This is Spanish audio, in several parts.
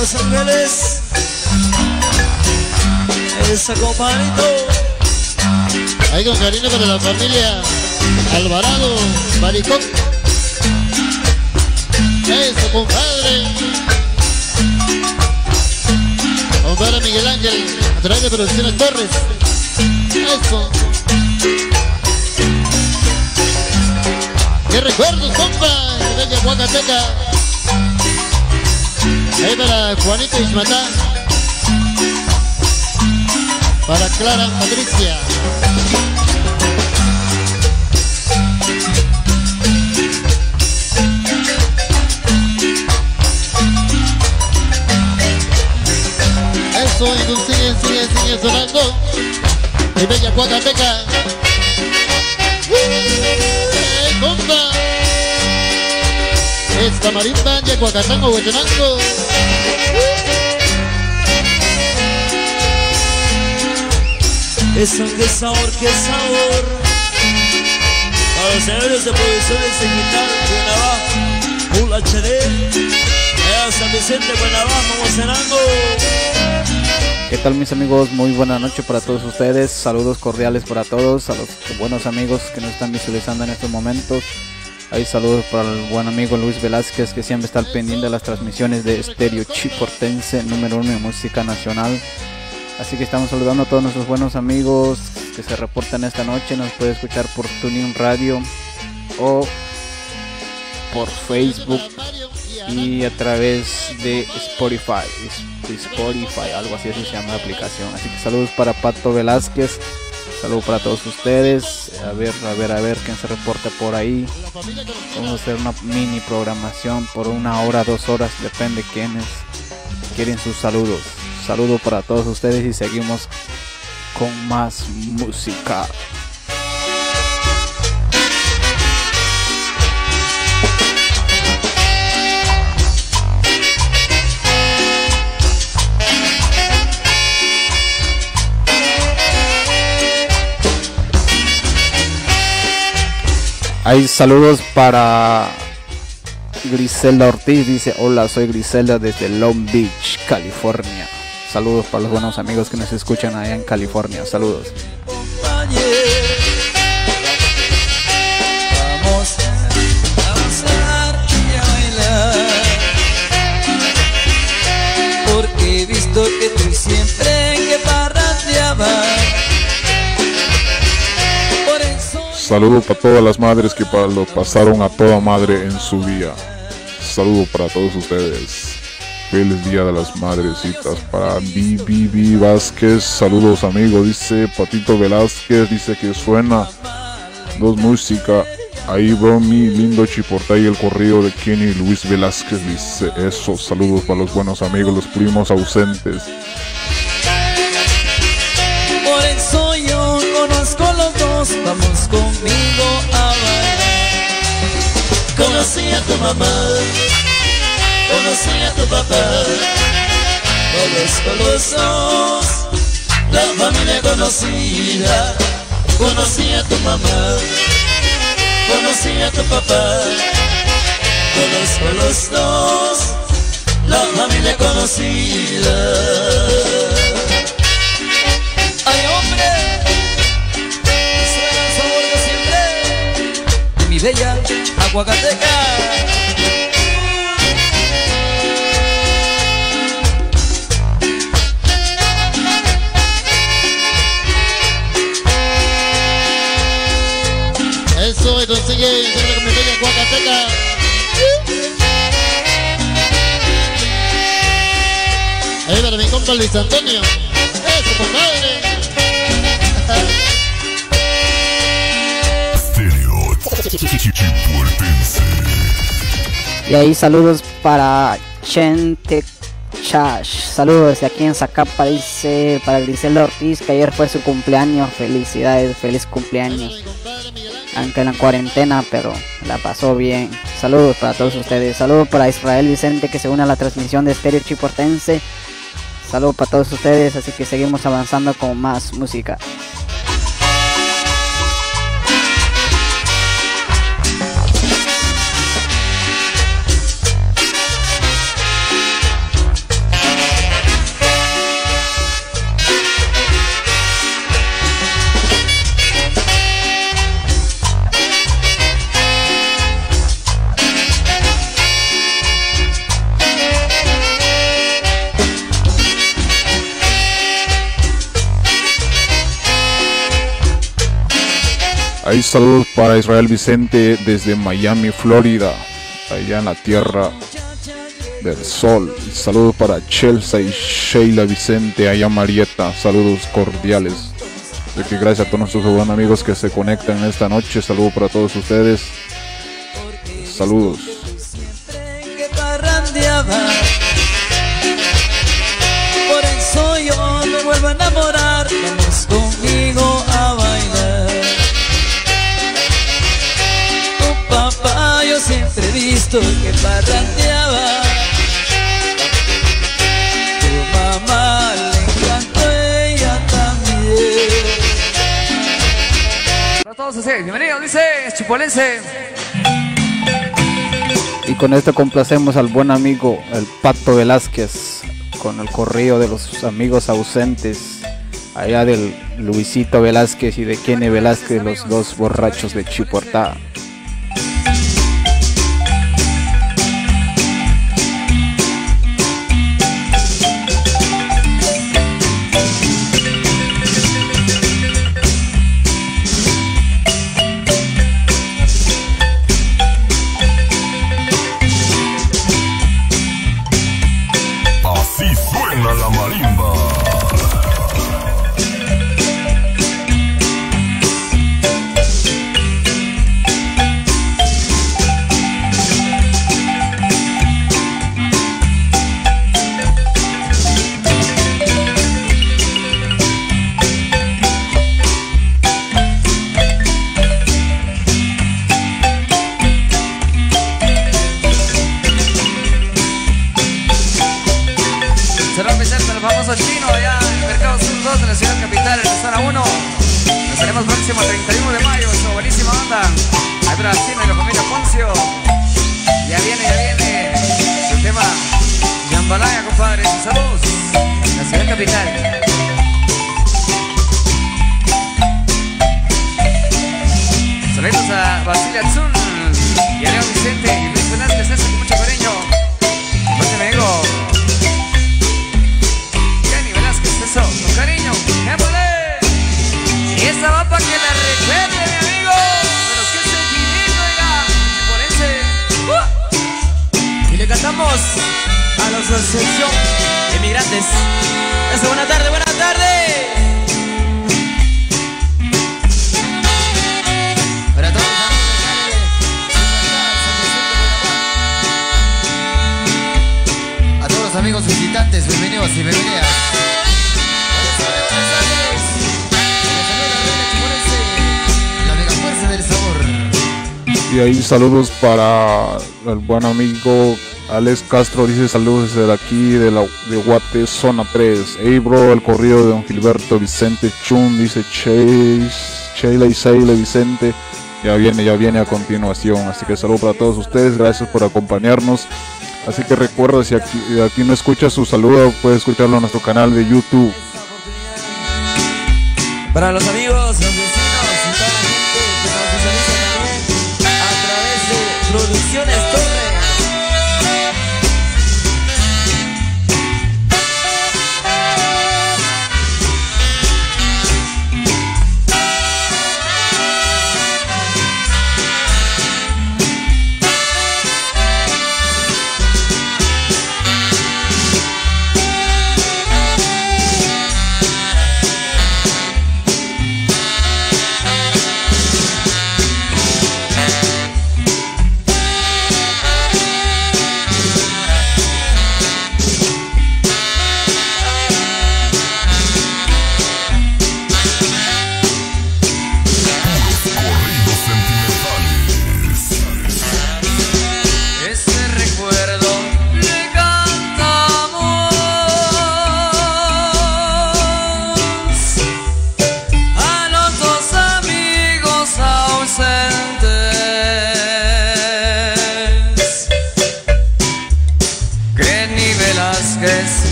Los Ángeles. Esa compadrito. Ahí con cariño para la familia Alvarado, Maricón. Eso, compadre. Compadre Miguel Ángel, a través de Producciones Torres. Eso. ¡Qué recuerdos, compa! De Bella Huacateca. Ahí para Juanito Ismatá. Para Clara Patricia. Eso, y sigue sonando. De Bella Huacateca. Compa, esta marimba de Huacatango, Huetenango. Eso, qué sabor, qué sabor. Para los señores de producciones digital, Buenavaja, Full HD, San Vicente, Buenavaja, Mocenango. ¿Qué tal, mis amigos? Muy buena noche para todos ustedes. Saludos cordiales para todos, a los buenos amigos que nos están visualizando en estos momentos. Hay saludos para el buen amigo Luis Velázquez, que siempre está al pendiente de las transmisiones de Estéreo Chiportense, número 1 en música nacional. Así que estamos saludando a todos nuestros buenos amigos que se reportan esta noche. Nos puede escuchar por TuneIn Radio o por Facebook y a través de Spotify, algo así se llama la aplicación. Así que saludos para Pato Velázquez, saludos para todos ustedes. A ver quién se reporta por ahí. Vamos a hacer una mini programación por 1 hora, 2 horas, depende quiénes quieren sus saludos. Saludos para todos ustedes y seguimos con más música. Hay saludos para Griselda Ortiz, dice: hola, soy Griselda desde Long Beach, California. Saludos para los buenos amigos que nos escuchan allá en California. Saludos. Vamos a danzar y a bailar, porque he visto que tú siempre que parrandeabas. Saludo para todas las madres que lo pasaron a toda madre en su día. Saludo para todos ustedes. Feliz Día de las Madrecitas. Para BBB Vázquez, saludos amigo. Dice Patito Velázquez, dice que suena dos música. Ahí bro, mi lindo Chiporta y el corrido de Kenny Luis Velázquez. Dice eso. Saludos para los buenos amigos, los primos ausentes. Por eso yo conozco los dos, vamos conmigo a bailar. Conocí a tu mamá, conocí a tu papá, conozco los dos, la familia conocida. Conocí a tu mamá, conocí a tu papá, conozco los dos, la familia conocida. ¡Ay, hombre! Suena el sabor de siempre, mi bella Huacateca. Eso me consigue con mi bella Huacateca. Ahí para mi compa Luis Antonio. Eso, compadre. Y ahí saludos para Chente Chash. Saludos de aquí en Zacapa, dice para Griselda Ortiz, que ayer fue su cumpleaños. Felicidades, feliz cumpleaños. Aunque en la cuarentena, pero la pasó bien. Saludos para todos ustedes. Saludos para Israel Vicente, que se une a la transmisión de Estéreo Chiportense. Saludos para todos ustedes, así que seguimos avanzando con más música. Ahí saludos para Israel Vicente desde Miami, Florida, allá en la tierra del sol. Saludos para Chelsea y Sheila Vicente, allá Marieta, saludos cordiales. Así que gracias a todos nuestros buenos amigos que se conectan esta noche. Saludos para todos ustedes. Saludos. Por eso yo me vuelvo a enamorar. Vamos conmigo a bailar. Tu papá yo siempre he visto que parrandeaba. Tu mamá le encantó, ella también. Para todos así, bienvenidos, dice Chipolense. Y con esto complacemos al buen amigo el Pato Velázquez con el corrido de los amigos ausentes allá del Luisito Velázquez y de Kenny Velázquez, los dos borrachos de Chiportá. La marimba. Chino allá en el Mercado Sur 2 de la ciudad capital, en la zona 1. Nos veremos próximo 31 de mayo, esa buenísima banda. Ahí para Chino y la familia Poncio. Ya viene el tema Jambalaya, compadre. Saludos, la ciudad capital. Saludos a Basilio Atzun y a Leo Vicente y Luis Velázquez, con mucho cariño. Pues me digo, eso, con cariño, ¡émole! Y esta va para que la recuerde, mi amigo. Pero qué sentimiento, oiga, por ese. Y le cantamos a la Asociación Emigrantes. Eso, buena tarde, buena tarde. Para todos a todos los amigos visitantes, bienvenidos y bienvenidas. Del sabor. Y ahí saludos para el buen amigo Alex Castro, dice saludos desde aquí de Guate, zona 3. Hey bro, el corrido de don Gilberto Vicente Chun, dice Sheila y Seila Vicente. Ya viene a continuación. Así que saludos para todos ustedes, gracias por acompañarnos. Así que recuerda, si aquí no escuchas su saludo, puedes escucharlo en nuestro canal de YouTube. Para los amigos, los vecinos y toda la gente que nos visualiza también a través de Producciones Torre.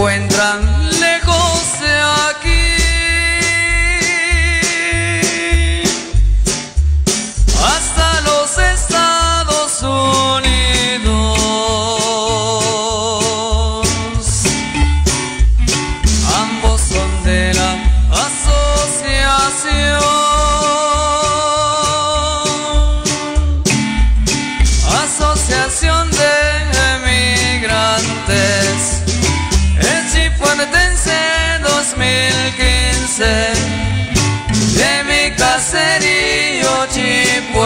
encuentran lejos de aquí.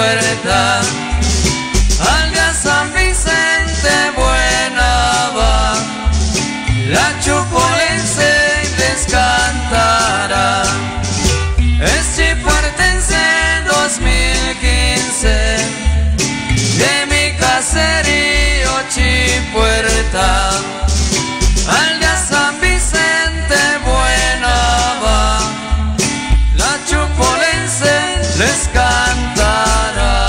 Chipuerta, aldea San Vicente buena va, la chupolense les cantará. Es chipuertense 2015, de mi caserío Chipuerta, aldea San Vicente buena va, la chupolense les cantará.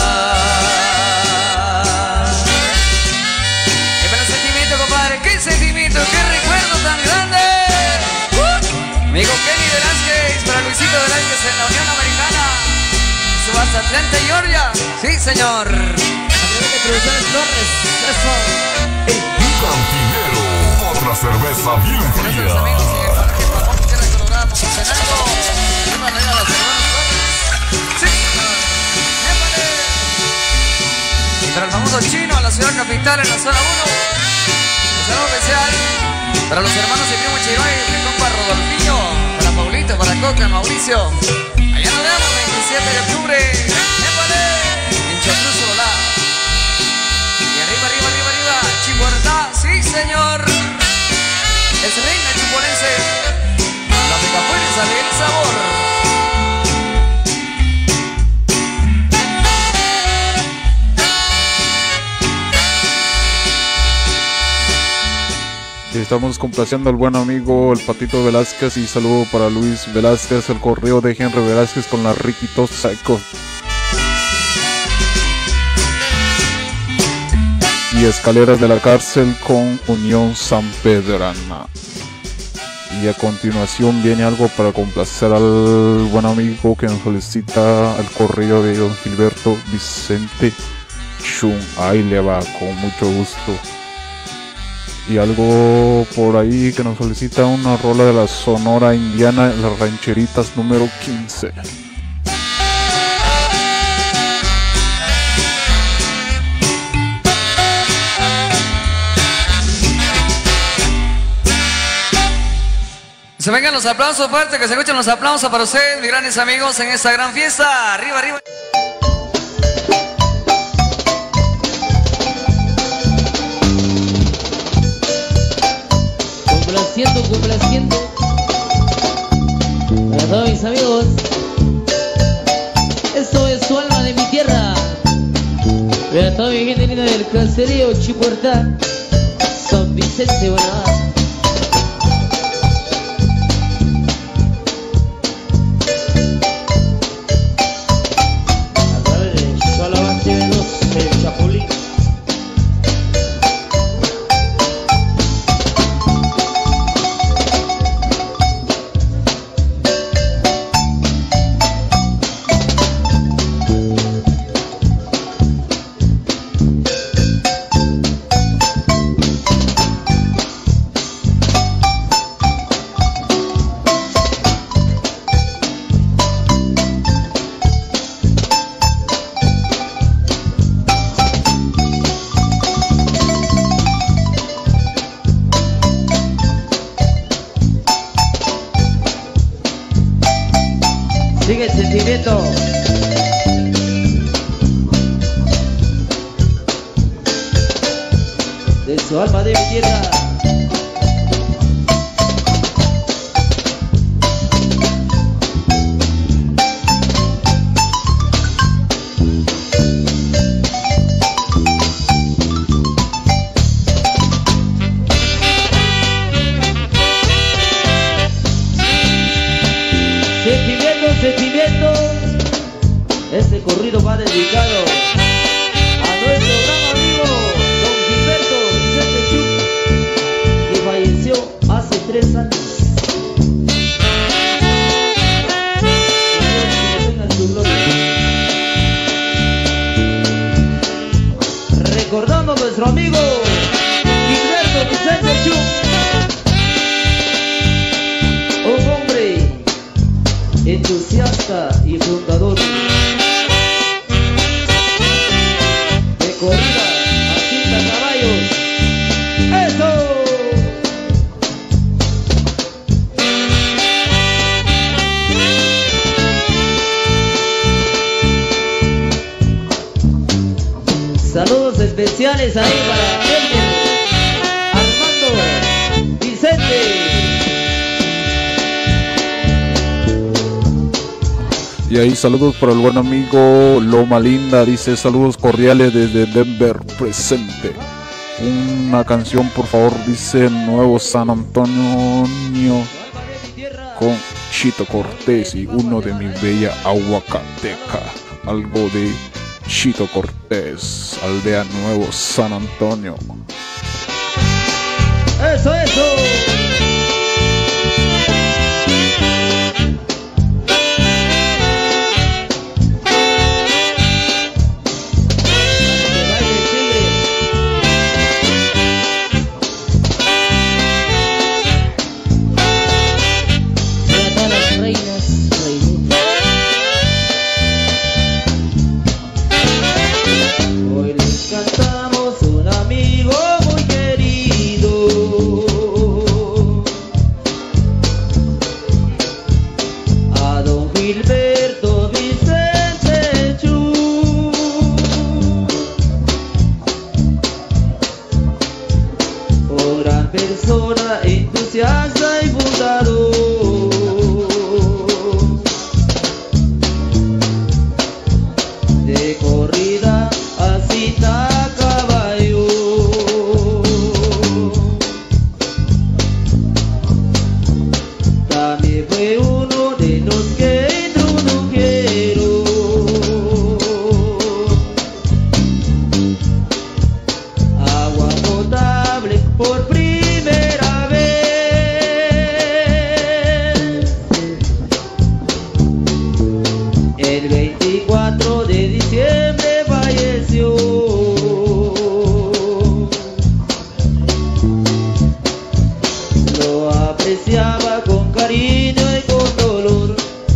Y para el sentimiento, compadre, qué sentimiento, qué recuerdo tan grande. Amigo Kenny Velázquez, para Luisito Velázquez en la Unión Americana, Subatlante, Georgia. Sí, señor. De Producciones Torres, eso. Un cantinero, otra cerveza bien Nuestros fría. amigos en el Parque Pajón, Tierra Colorada, Montenegro. Una regla a las hermanas Torres. Sí, señor. ¡Épale! Y para el famoso chino, a la ciudad capital, en la zona 1. Un saludo especial para los hermanos y primo Chiroy, mi compa Rodolfinho, para Paulito, para Coca, Mauricio. Allá nos vemos, 27 de octubre. ¡Épale! En Chocruz, Solá. Y arriba, arriba, arriba, arriba, Chipuerta, sí señor. Es reina chipuelense. La picafuera sale el sabor. Estamos complaciendo al buen amigo el Patito Velázquez y saludo para Luis Velázquez, el correo de Henry Velázquez con la Riquito Psycho. Y Escaleras de la Cárcel con Unión San Pedrana. Y a continuación viene algo para complacer al buen amigo que nos solicita el correo de don Gilberto Vicente Chun. Ahí le va, con mucho gusto. Y algo por ahí que nos solicita una rola de la Sonora Indiana, las Rancheritas número 15. Se vengan los aplausos fuertes, que se escuchen los aplausos para ustedes, mis grandes amigos, en esta gran fiesta. Arriba, arriba. Complaciendo para todos mis amigos. Esto es Su Alma de mi Tierra. Para toda mi gente linda del caserío Chipuerta, San Vicente, bueno. A través de solamente Veloz, el Chapulín. Sigue el sentimiento. De su alma de mi tierra. Sentimiento, este corrido va dedicado a nuestro gran amigo don Gilberto Vicente Chun, que falleció hace 3 años. Que Dios le tenga en su gloria. Recordando a nuestro amigo Gilberto Vicente Chun, un hombre entusiasta y fundador de corrida a 5 caballos. ¡Eso! Saludos especiales ahí para Elmer, Armando, Vicente. Y ahí saludos para el buen amigo Loma Linda, dice saludos cordiales desde Denver presente. Una canción por favor, dice Nuevo San Antonio con Chito Cortés y uno de mi bella Aguacateca. Algo de Chito Cortés, aldea Nuevo San Antonio. Eso, eso. Persona entusiasta y fundador, de corrida a cita a caballo, también fue uno de los que introdujeron agua potable por primera vez. El 24 de diciembre falleció. Lo apreciaba con cariño y con dolor.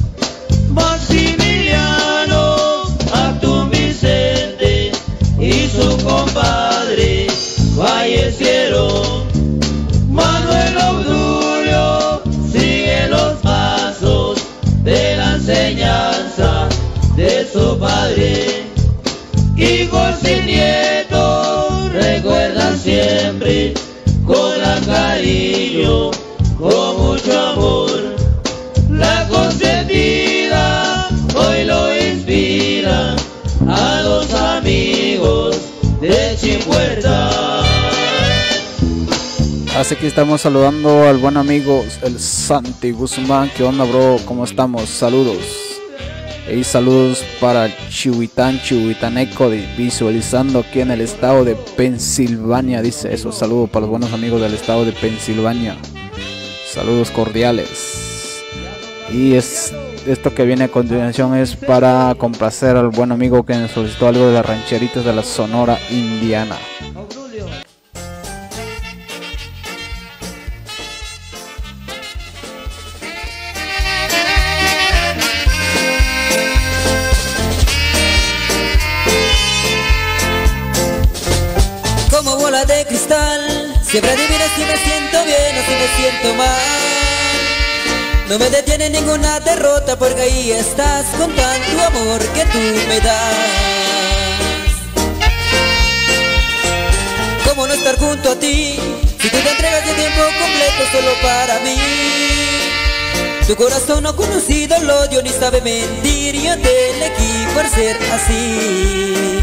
Maximiliano Actum Vicente y su compadre fallecieron. Manuel Obdulio sigue los pasos de la enseñanza de su padre. Hijos y nietos recuerdan siempre con gran cariño, con mucho amor. La consentida hoy lo inspira a los amigos de Chimpuerta. Así que estamos saludando al buen amigo el Santi Guzmán. ¿Qué onda, bro? ¿Cómo estamos? Saludos. Y saludos para Chihuitaneco, visualizando aquí en el estado de Pensilvania. Dice eso, saludos para los buenos amigos del estado de Pensilvania. Saludos cordiales. Y esto que viene a continuación es para complacer al buen amigo que nos solicitó algo de las rancheritas de la Sonora Indiana. Como bola de cristal, siempre adivinas si me siento bien o si me siento mal. No me detiene ninguna derrota porque ahí estás con tanto amor que tú me das. ¿Cómo no estar junto a ti si tú te entregas de tiempo completo solo para mí? Tu corazón no ha conocido el odio ni sabe mentir, y yo te elegí por ser así.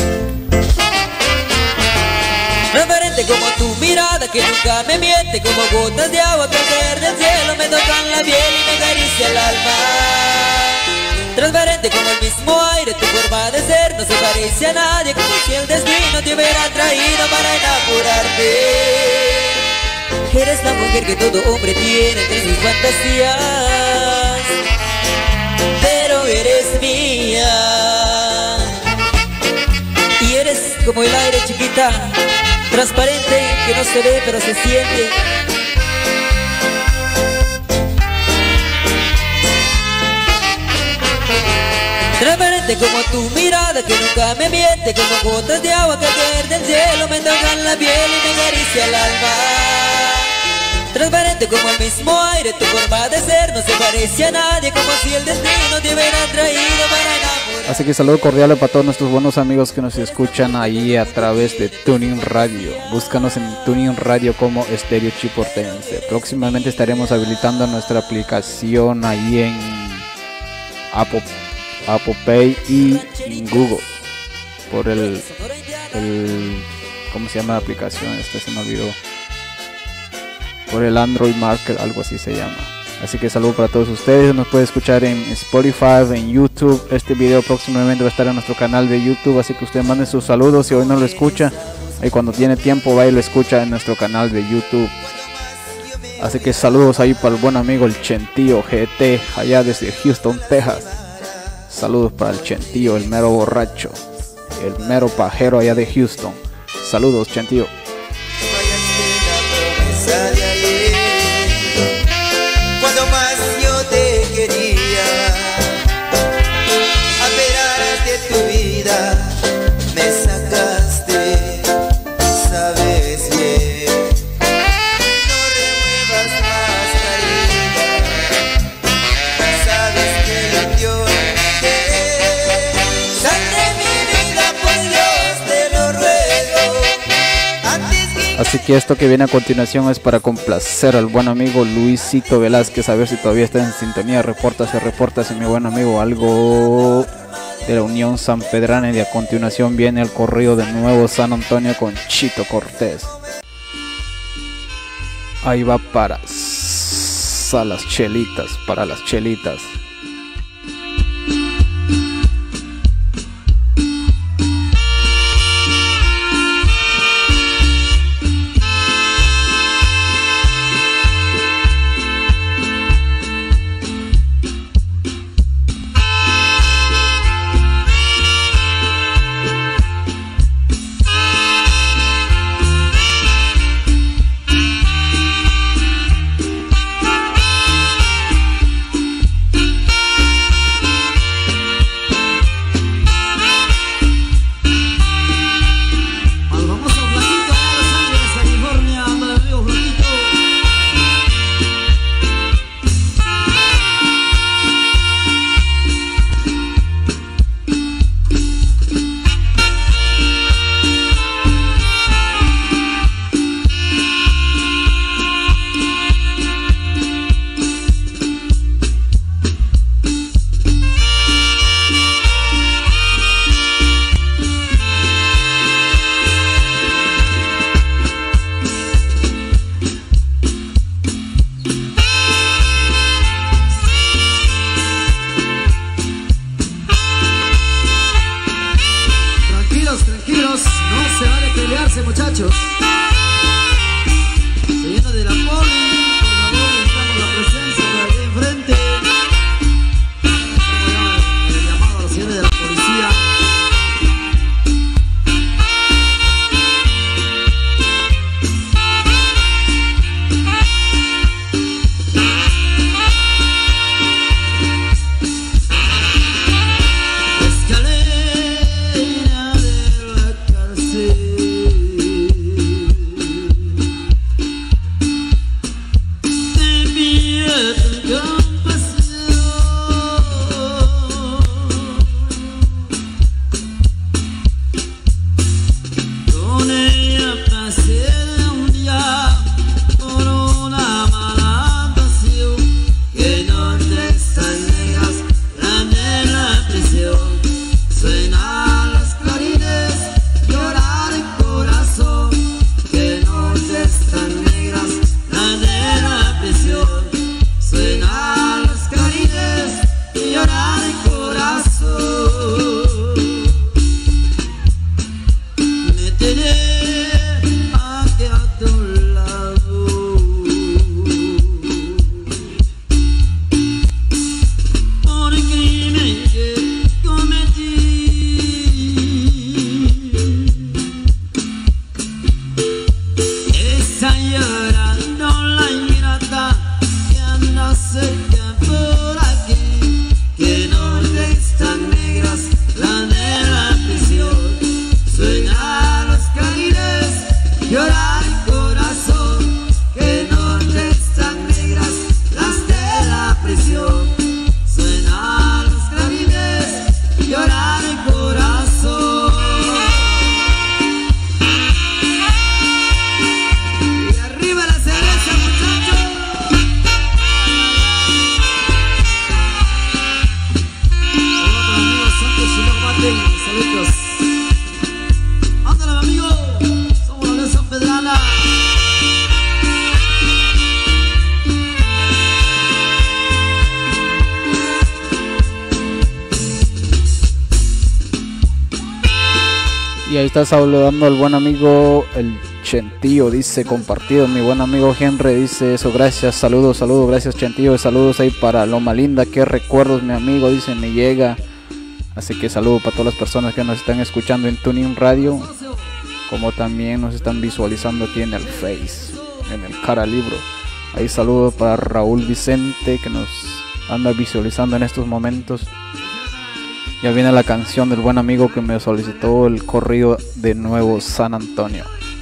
Transparente como tu mirada que nunca me miente, como gotas de agua que al caer del cielo me tocan la piel y me acaricia el alma. Transparente como el mismo aire, tu forma de ser no se parece a nadie, como si el destino te hubiera traído para enamorarte. Eres la mujer que todo hombre tiene entre sus fantasías, pero eres mía. Y eres como el aire, chiquita, transparente, que no se ve pero se siente. Transparente como tu mirada que nunca me miente, como gotas de agua que al caer del cielo me tocan la piel y me acaricia el alma. transparente como el mismo aire. Tu forma de ser no se parece a nadie, como si el destino te hubiera traído para enamorar. Así que saludo cordial para todos nuestros buenos amigos que nos escuchan ahí a través de Tuning Radio. Búscanos en Tuning Radio como Estéreo Chiportense. Próximamente estaremos habilitando nuestra aplicación ahí en Apple Pay y en Google por el ¿cómo se llama la aplicación? Se me olvidó. Por el Android Market, algo así se llama. Así que saludo para todos ustedes. Nos puede escuchar en Spotify, en YouTube. Este video próximamente va a estar en nuestro canal de YouTube, así que usted mande sus saludos. Si hoy no lo escucha, y cuando tiene tiempo va y lo escucha en nuestro canal de YouTube. Así que saludos ahí para el buen amigo el Chentío GT, allá desde Houston, Texas. Saludos para el Chentío, el mero borracho, el mero pajero allá de Houston. Saludos, Chentío. Cuando más yo te quería, apenas de tu vida me sacaste, sabes bien. No remuevas más, cariño, sabes que lo peor que sal de mi vida, pues Dios te lo ruego. Así que esto que viene a continuación es para complacer al buen amigo Luisito Velázquez. A ver si todavía está en sintonía. Repórtase mi buen amigo. Algo de la Unión San Pedrana. Y a continuación viene el corrido de Nuevo San Antonio con Chito Cortés. Ahí va para las chelitas. Para las chelitas. Muchachos, se llena de la poli, por favor, necesitamos la presencia por aquí enfrente. El llamado a los señores de la policía. Escalera de la cárcel. Y ahí está saludando al buen amigo el Chentillo, dice compartido. Mi buen amigo Henry dice eso, gracias, saludos, gracias Chentillo, saludos ahí para Loma Linda, qué recuerdos mi amigo, dice, me llega. Así que saludo para todas las personas que nos están escuchando en Tuning Radio, como también nos están visualizando aquí en el Face, en el Cara Libro. Ahí saludo para Raúl Vicente que nos anda visualizando en estos momentos. Ya viene la canción del buen amigo que me solicitó el corrido de Nuevo San Antonio.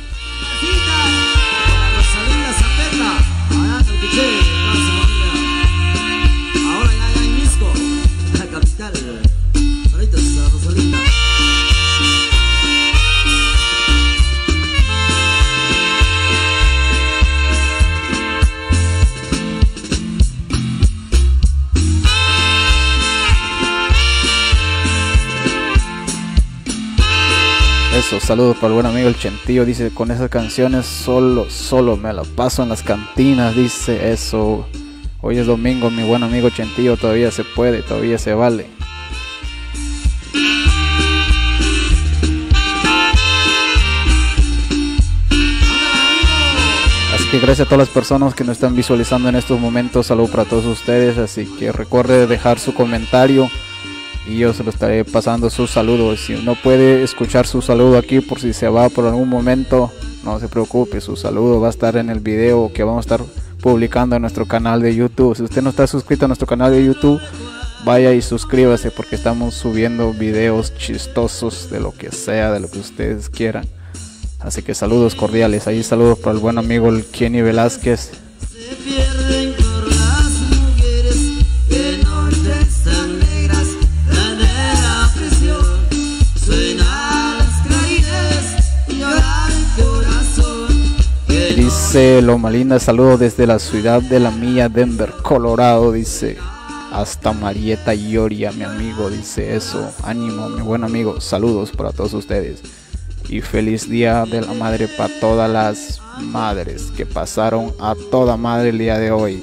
Eso, saludos para el buen amigo el Chentillo, dice, con esas canciones solo me la paso en las cantinas, dice eso. Hoy es domingo, mi buen amigo Chentillo, todavía se puede, todavía se vale. Así que gracias a todas las personas que nos están visualizando en estos momentos, saludos para todos ustedes, así que recuerde dejar su comentario y yo se lo estaré pasando sus saludos. Si no puede escuchar su saludo aquí por si se va por algún momento, no se preocupe, su saludo va a estar en el video que vamos a estar publicando en nuestro canal de YouTube. Si usted no está suscrito a nuestro canal de YouTube, vaya y suscríbase porque estamos subiendo videos chistosos de lo que sea, de lo que ustedes quieran. Así que saludos cordiales, ahí saludos para el buen amigo el Kenny Velázquez. Dice Loma Linda, saludos desde la ciudad de la mía, Denver, Colorado, dice, hasta Marietta, Georgia, mi amigo, dice eso, ánimo, mi buen amigo, saludos para todos ustedes y feliz día de la madre para todas las madres que pasaron a toda madre el día de hoy.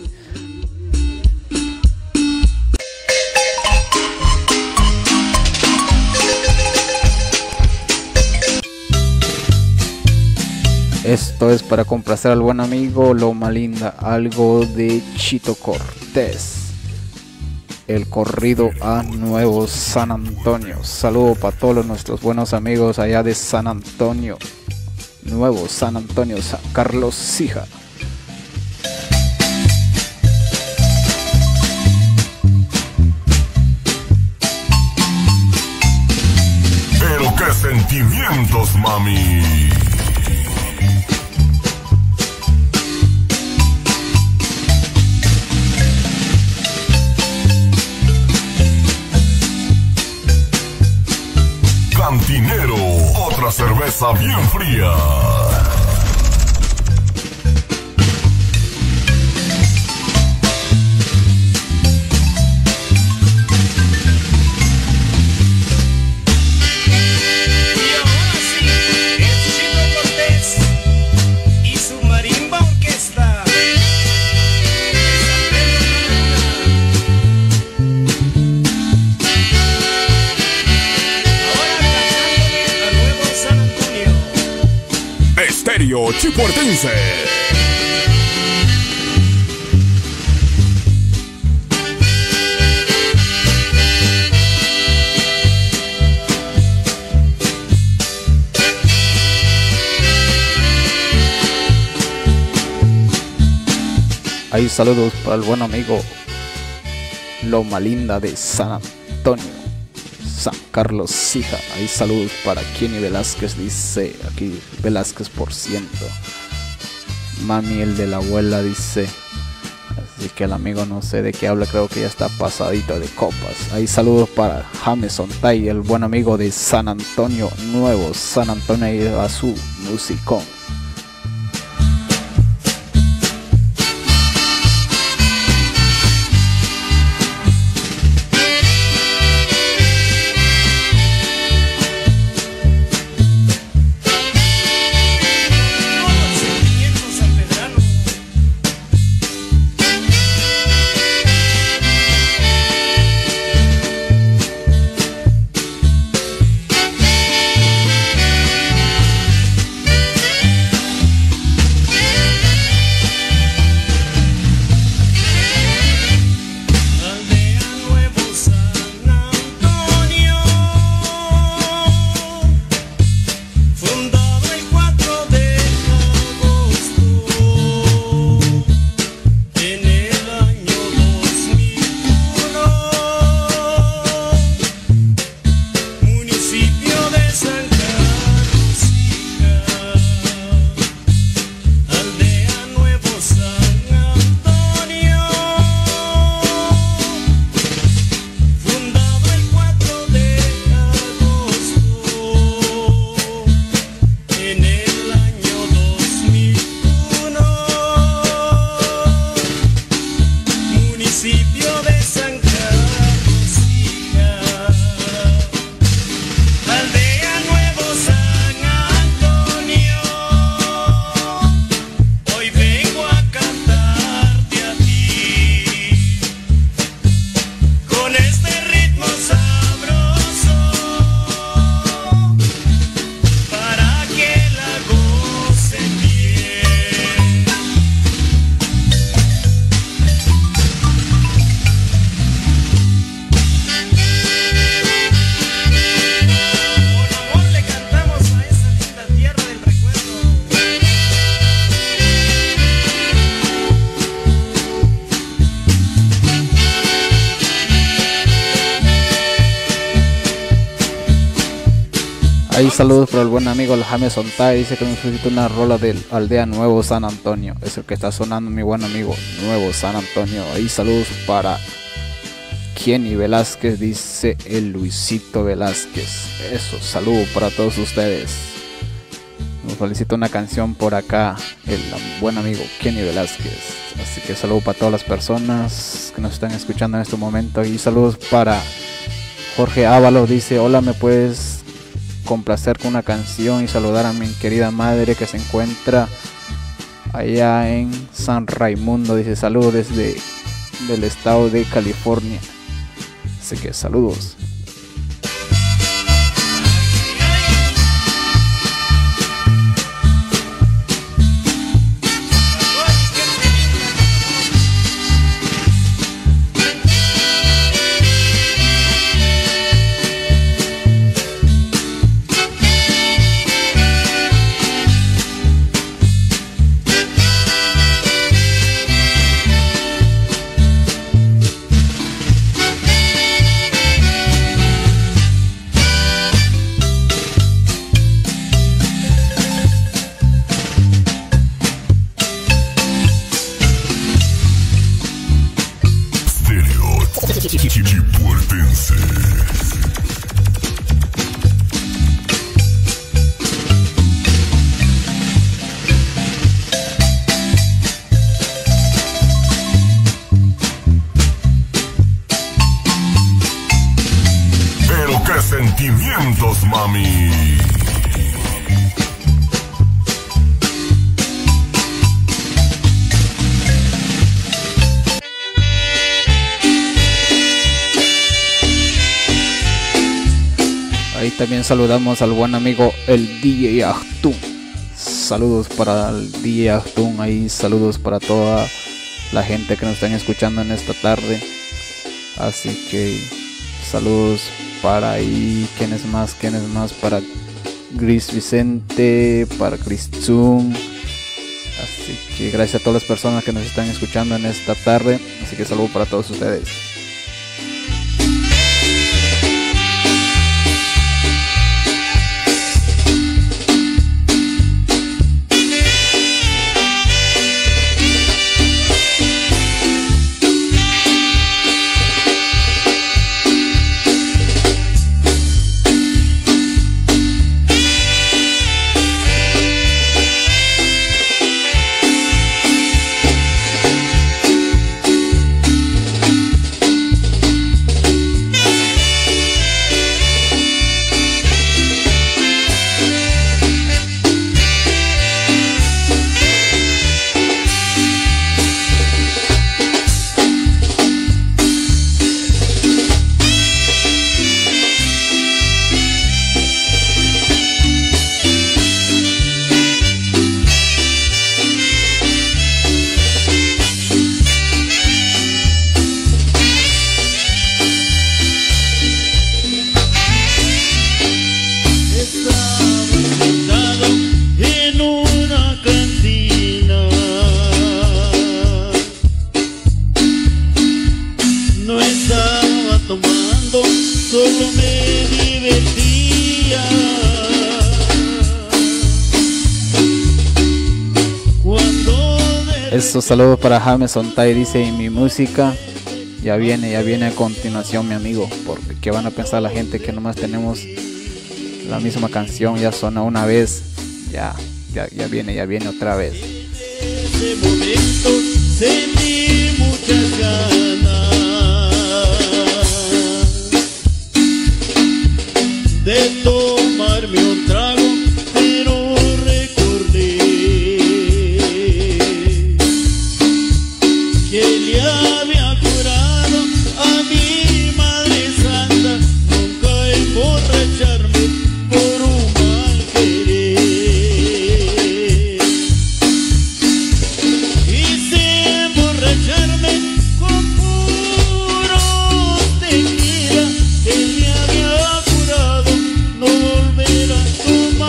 Esto es para complacer al buen amigo Loma Linda, algo de Chito Cortés, el corrido a Nuevo San Antonio. Saludo para todos nuestros buenos amigos allá de San Antonio, Nuevo San Antonio, San Carlos Sija. Pero qué sentimientos, mami. Cantinero, otra cerveza bien fría. Y ahora sí, es Chito Cortés y su marimba orquesta. Estéreo Chipuertense. Ahí saludos para el buen amigo Loma Linda de San Antonio, San Carlos Sija. Ahí saludos para Kenny Velázquez, dice aquí Velázquez por ciento. Mami el de la abuela dice. Así que el amigo no sé de qué habla, creo que ya está pasadito de copas. Ahí saludos para James Sontay, el buen amigo de San Antonio, Nuevo San Antonio, y a su musicón. Ahí saludos para el buen amigo el James Sontay. Dice que necesita una rola del Aldea Nuevo San Antonio. Es el que está sonando, mi buen amigo Nuevo San Antonio. Ahí saludos para Kenny Velázquez, dice el Luisito Velázquez. Eso, saludo para todos ustedes. Nos felicita una canción por acá el buen amigo Kenny Velázquez. Así que saludo para todas las personas que nos están escuchando en este momento. Y saludos para Jorge Ábalos. Dice: hola, ¿me puedes complacer con una canción y saludar a mi querida madre que se encuentra allá en San Raimundo? Dice: saludos desde el estado de California. Así que saludos. Sentimientos, mami. Ahí también saludamos al buen amigo el DJ Actun. Saludos para el DJ Actun. Ahí saludos para toda la gente que nos están escuchando en esta tarde. Así que saludos para ahí, ¿quiénes más? Para Gris Vicente, para Cristun. Así que gracias a todas las personas que nos están escuchando en esta tarde. Así que saludos para todos ustedes. Estos saludos para James Sontay. Dice: y mi música ya viene a continuación, mi amigo. Porque ¿qué van a pensar la gente que nomás tenemos la misma canción? Ya suena una vez, ya viene otra vez. En ese momento sentí muchas ganas de tomarme un trago, pero recordé que le había jurado a mi Madre Santa nunca emborracharme por un mal querer. Quise emborracharme con puro tequila, que le había jurado no volver a tomar.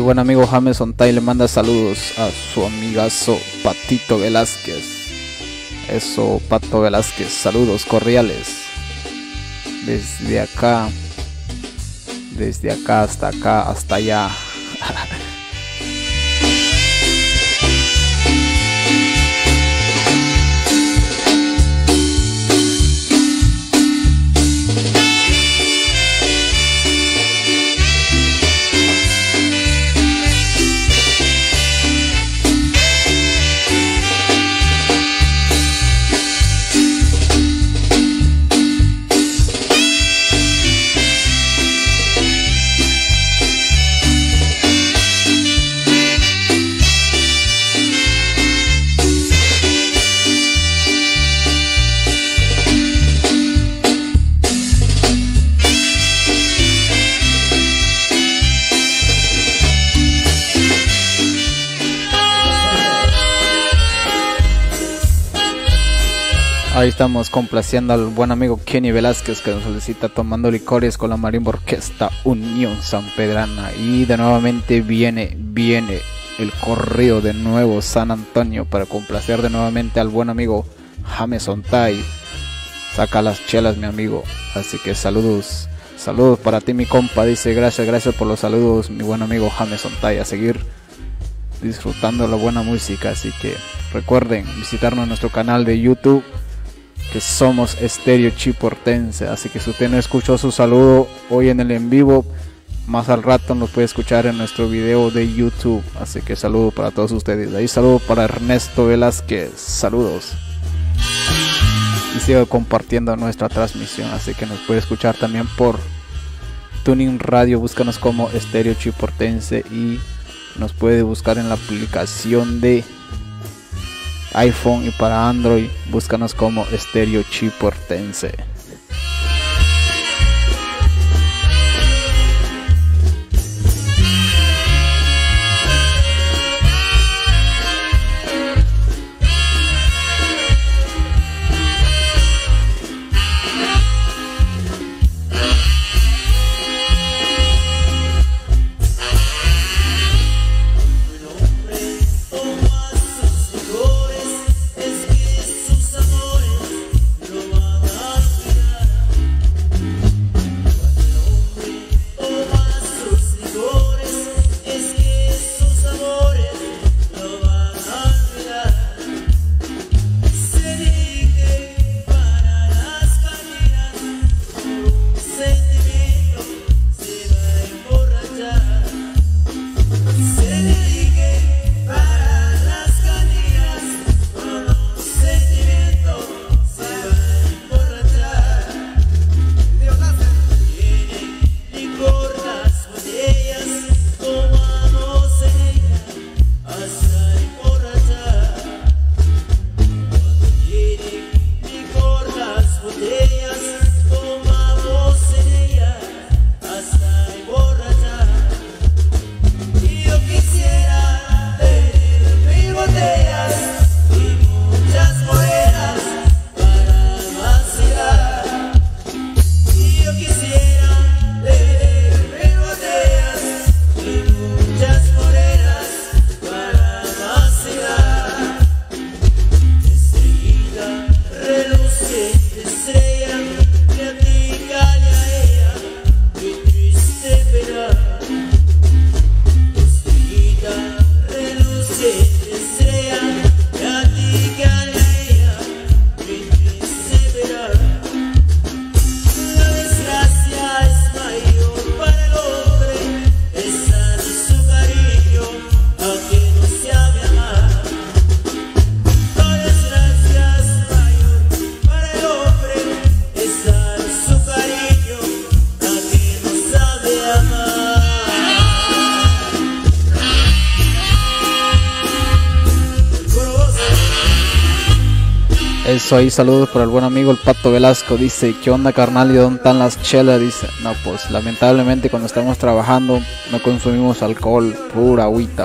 buen amigo James Sontay le manda saludos a su amigazo Patito Velázquez. Eso, Pato Velázquez, saludos cordiales. Desde acá hasta acá, hasta allá. Ahí estamos complaciendo al buen amigo Kenny Velázquez, que nos solicita Tomando Licores con la Marimba Orquesta Unión Sanpedrana. Y de nuevamente viene el corrido de Nuevo San Antonio para complacer de nuevamente al buen amigo James Sontay. Saca las chelas, mi amigo. Así que saludos para ti, mi compa. Dice gracias por los saludos, mi buen amigo James Sontay. A seguir disfrutando la buena música. Así que recuerden visitarnos en nuestro canal de YouTube, que somos Estéreo Chiportense. Así que si usted no escuchó su saludo hoy en el en vivo, más al rato nos puede escuchar en nuestro video de YouTube. Así que saludo para todos ustedes. Ahí saludo para Ernesto Velázquez, saludos. Y sigue compartiendo nuestra transmisión, así que nos puede escuchar también por Tuning Radio. Búscanos como Estéreo Chiportense y nos puede buscar en la aplicación de iPhone, y para Android búscanos como Estéreo Chiportense. Eso ahí, saludos para el buen amigo el Pato Velasco. Dice, ¿qué onda, carnal? ¿Y dónde están las chelas? Dice, no, pues lamentablemente cuando estamos trabajando no consumimos alcohol, pura agüita.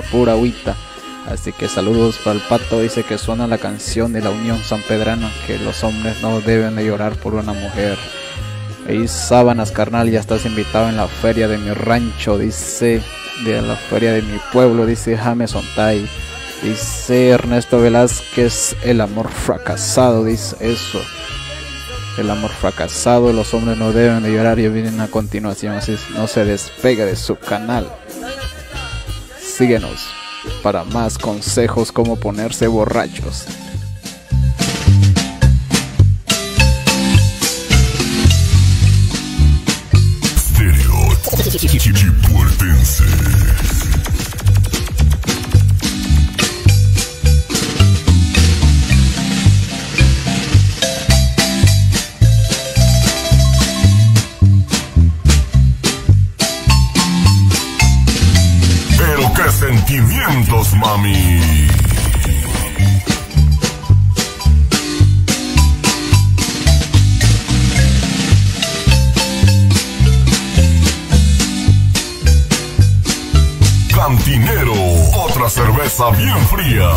Así que saludos para el Pato. Dice que suena la canción de la Unión Sanpedrana, que los hombres no deben de llorar por una mujer. Ahí Sábanas, carnal, ya estás invitado en la feria de mi rancho. Dice, de la feria de mi pueblo, dice James Ontay. Dice Ernesto Velázquez, el amor fracasado, dice eso. El amor fracasado, los hombres no deben de llorar, y vienen a continuación, así no se despegue de su canal. Síguenos para más consejos como ponerse borrachos. Chipuertense. Pero qué sentimientos, mami. Cantinero, otra cerveza bien fría.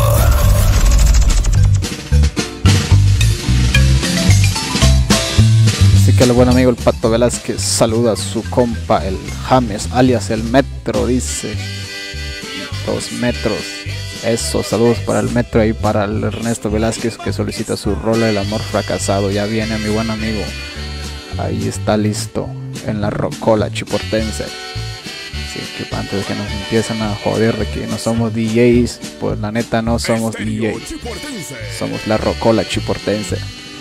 Así que el buen amigo el Pato Velázquez saluda a su compa el James, alias el Metro, dice 2 metros. Eso, saludos para el Metro y para el Ernesto Velázquez que solicita su rola El amor fracasado. Ya viene mi buen amigo, ahí está listo en la rocola chiportense. Así que antes de que nos empiecen a joder de que no somos DJs, pues la neta no somos DJs, somos la rocola chiportense.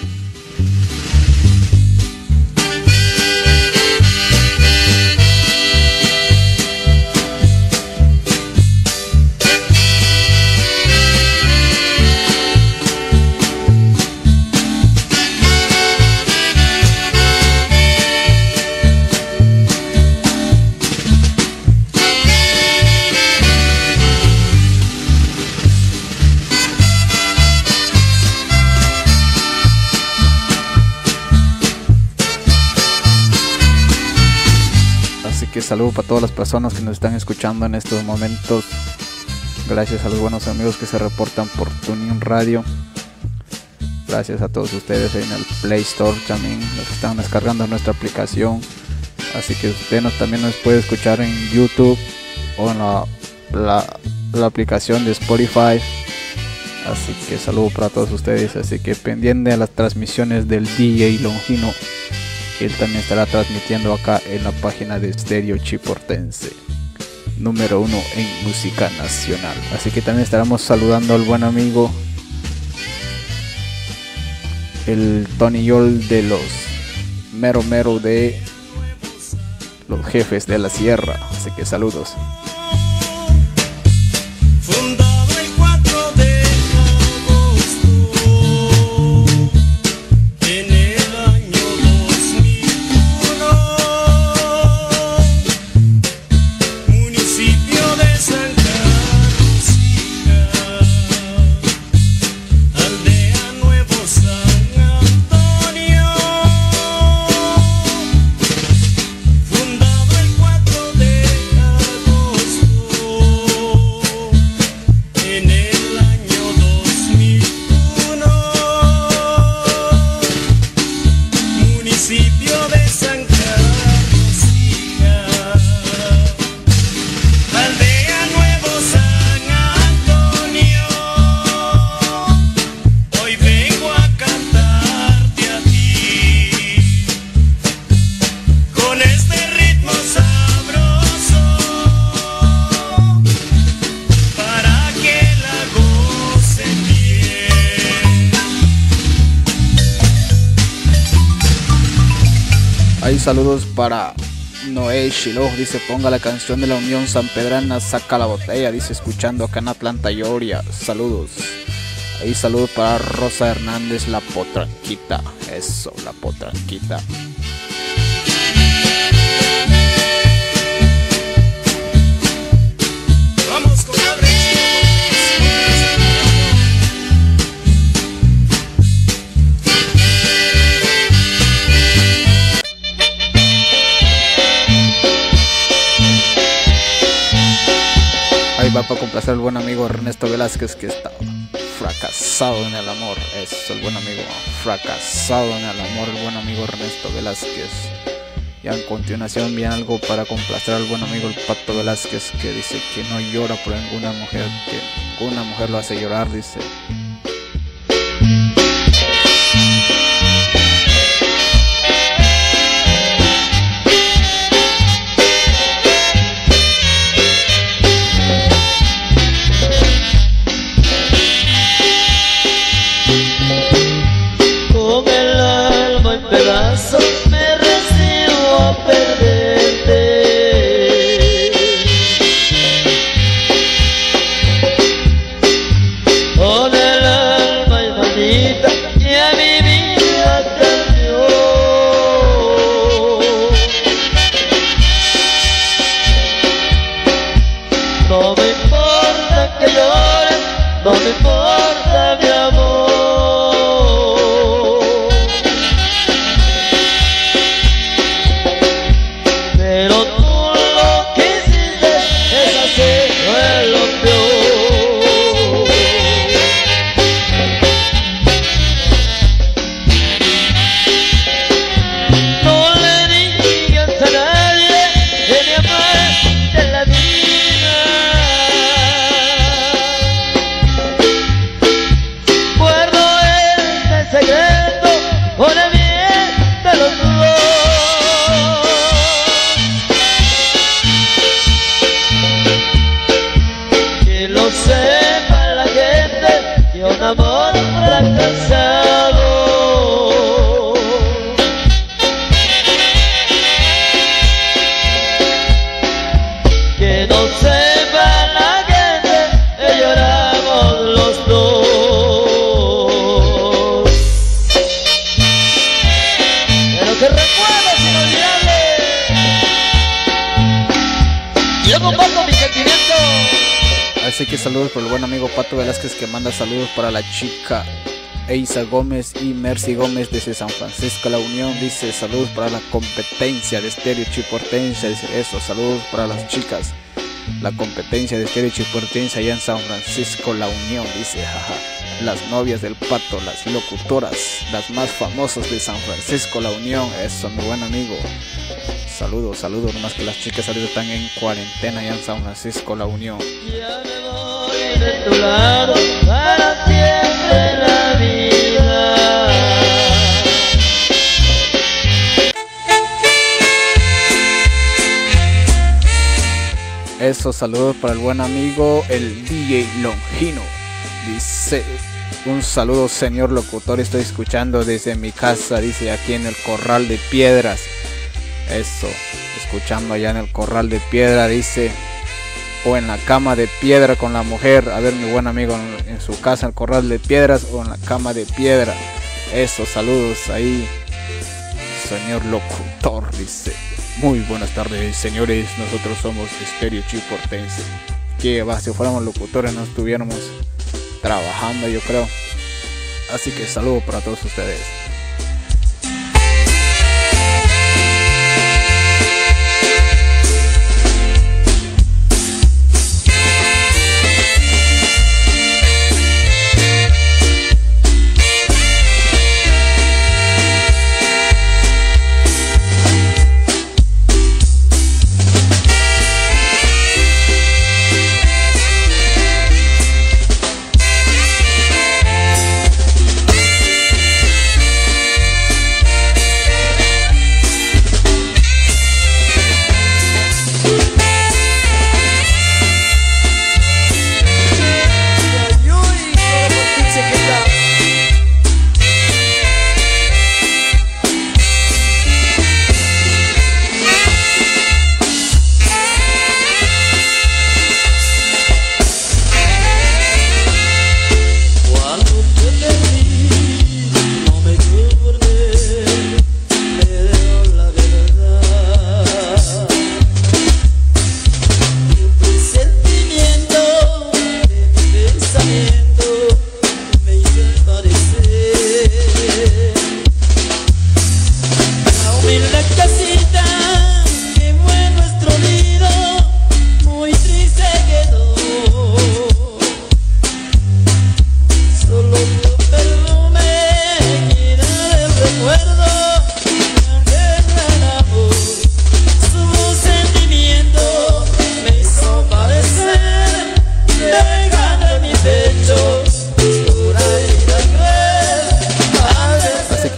Que saludo para todas las personas que nos están escuchando en estos momentos. Gracias a los buenos amigos que se reportan por TuneIn Radio. Gracias a todos ustedes en el Play Store también, los que están descargando nuestra aplicación. Así que usted también nos puede escuchar en YouTube o en la aplicación de Spotify. Así que saludo para todos ustedes. Así que pendiente a las transmisiones del DJ Longino, que él también estará transmitiendo acá en la página de Estéreo Chiportense, número 1 en música nacional. Así que también estaremos saludando al buen amigo el Tony Yol de los mero de los jefes de la sierra. Así que saludos. Saludos para Noé Shiloh, dice ponga la canción de la Unión Sanpedrana, saca la botella, dice escuchando acá en Atlanta, Georgia. Saludos. Ahí saludos para Rosa Hernández, la potranquita. Eso, la potranquita. Vamos con ahí va para complacer al buen amigo Ernesto Velázquez, que está fracasado en el amor. Es el buen amigo fracasado en el amor, el buen amigo Ernesto Velázquez. Y a continuación viene algo para complacer al buen amigo el Pato Velázquez, que dice que no llora por ninguna mujer, que ninguna mujer lo hace llorar, dice. Con el alma en pedazos me resisto a perderte. Con el alma hermanita que mi vida cambió. No me importa que llores, no me importa mi amor. Pero tú lo que hiciste es hacerlo lo peor. No le digas a nadie de mi amor de la vida. Guardo este secreto por el bien de los dos. Que lo sepa la gente que un amor fracasado. Que no sepa la gente que lloramos los dos. Pero que recuerdes inolvidable. Yo comparto mis sentimientos. Así que saludos por el buen amigo Pato Velázquez, que manda saludos para la chica Eisa Gómez y Mercy Gómez desde San Francisco La Unión. Dice saludos para la competencia de Estéreo Chiportense. Dice eso, saludos para las chicas, la competencia de Estéreo Chiportense allá en San Francisco La Unión. Dice jaja, las novias del Pato, las locutoras, las más famosas de San Francisco La Unión. Eso, mi buen amigo. Saludos, saludos, nomás que las chicas ahorita están en cuarentena allá en San Francisco La Unión. Ya me voy de tu lado para siempre en la vida. Eso, saludos para el buen amigo el DJ Longino. Dice un saludo señor locutor, estoy escuchando desde mi casa, dice aquí en el Corral de Piedras. Eso, escuchando allá en el Corral de Piedra, dice, o en la cama de piedra con la mujer. A ver, mi buen amigo, en su casa, en el Corral de Piedras o en la cama de piedra. Eso, saludos ahí, señor locutor, dice. Muy buenas tardes, señores, nosotros somos Estéreo Chiportense. Que va, si fuéramos locutores no estuviéramos trabajando, yo creo. Así que saludos para todos ustedes.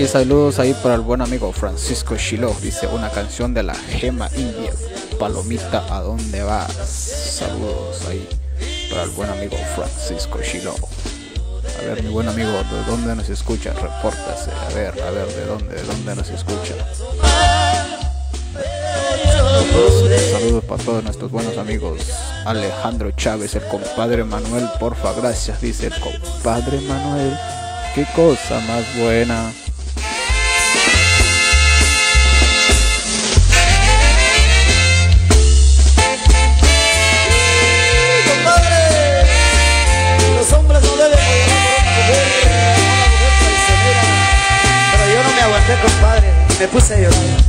que saludos ahí para el buen amigo Francisco Shiloh. Dice una canción de la Gema India. Palomita, ¿a dónde vas? Saludos ahí para el buen amigo Francisco Shiloh. A ver, mi buen amigo, ¿de dónde nos escucha? Repórtase. A ver, ¿de dónde nos escucha? Saludos para todos nuestros buenos amigos. Alejandro Chávez, el compadre Manuel, porfa, gracias, dice el compadre Manuel. Qué cosa más buena. Compadre, los hombres no deben morir por una mujer traicionera. Pero yo no me aguanté, compadre, me puse a llorar.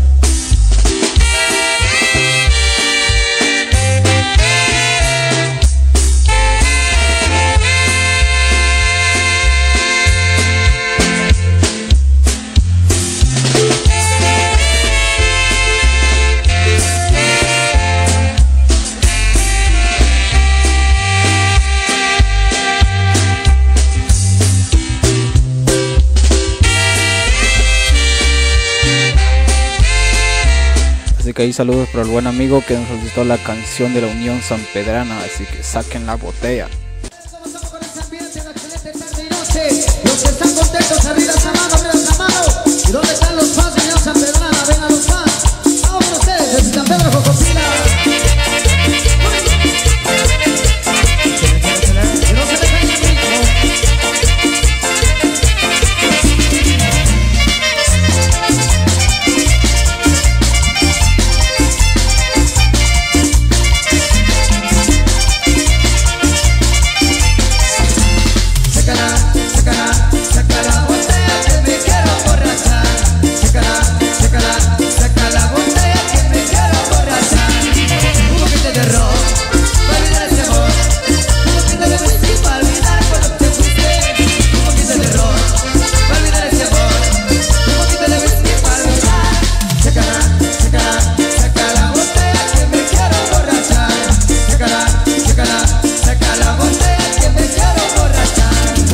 Así que ahí saludos para el buen amigo que nos solicitó la canción de la Unión Sanpedrana. Así que saquen la botella. Los que están contentos, arriba esa mano, arriba esa mano. ¿Y dónde están los fans de Unión Sanpedrana? Vengan los fans. Vamos con ustedes, desde San Pedro Jocopila. Que no se le caiga el ritmo. Saca la botella que me quiero emborrachar. Saca la botella que me quiero emborrachar. Un poquito de ron para olvidar ese amor. Un poquito de whisky para olvidar cuando te fuiste. Un poquito de ron para olvidar ese amor. Un poquito de whisky para olvidar. Saca la botella que me quiero emborrachar. Saca la botella que me quiero emborrachar.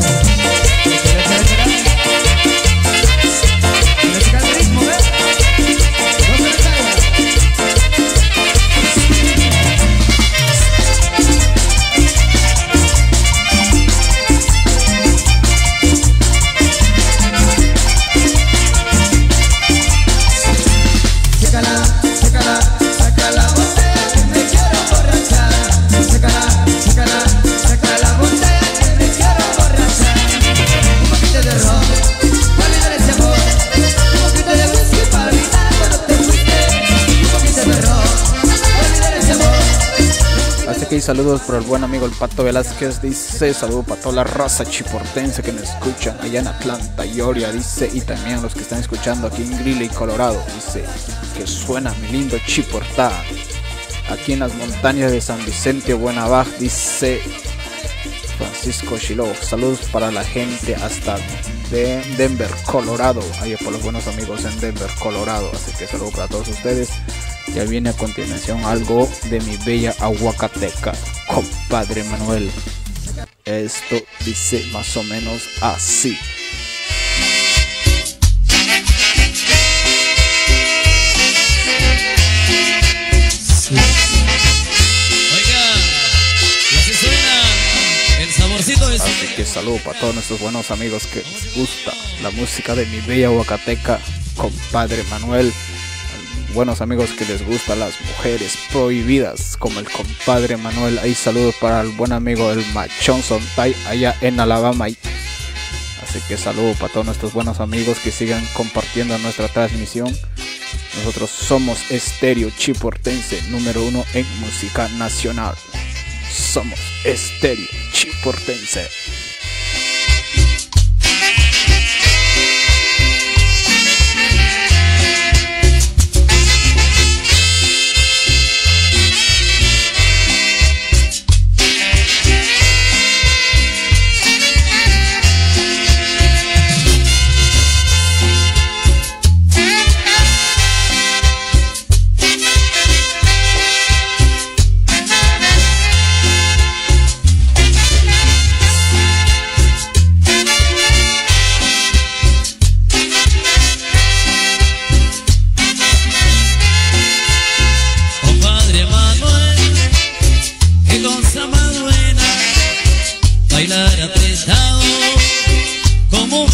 Y saludos por el buen amigo el Pato Velázquez. Dice saludos para toda la raza chiportense que me escuchan allá en Atlanta, Georgia. Dice, y también los que están escuchando aquí en Greeley, Colorado. Dice que suena mi lindo Chiportá aquí en las montañas de San Vicente, Buenabaj. Dice Francisco Shiloh. Saludos para la gente hasta de Denver, Colorado. Ahí por los buenos amigos en Denver, Colorado. Así que saludos para todos ustedes. Ya viene a continuación algo de mi bella Aguacateca, compadre Manuel. Esto dice más o menos así. Oiga, así suena el saborcito de... Así que saludo para todos nuestros buenos amigos que les gusta la música de mi bella Aguacateca, compadre Manuel. Buenos amigos que les gustan las mujeres prohibidas como el compadre Manuel. Ahí saludos para el buen amigo el Machón Sontay allá en Alabama. Así que saludos para todos nuestros buenos amigos que sigan compartiendo nuestra transmisión. Nosotros somos Estéreo Chiportense número 1 en música nacional. Somos Estéreo Chiportense.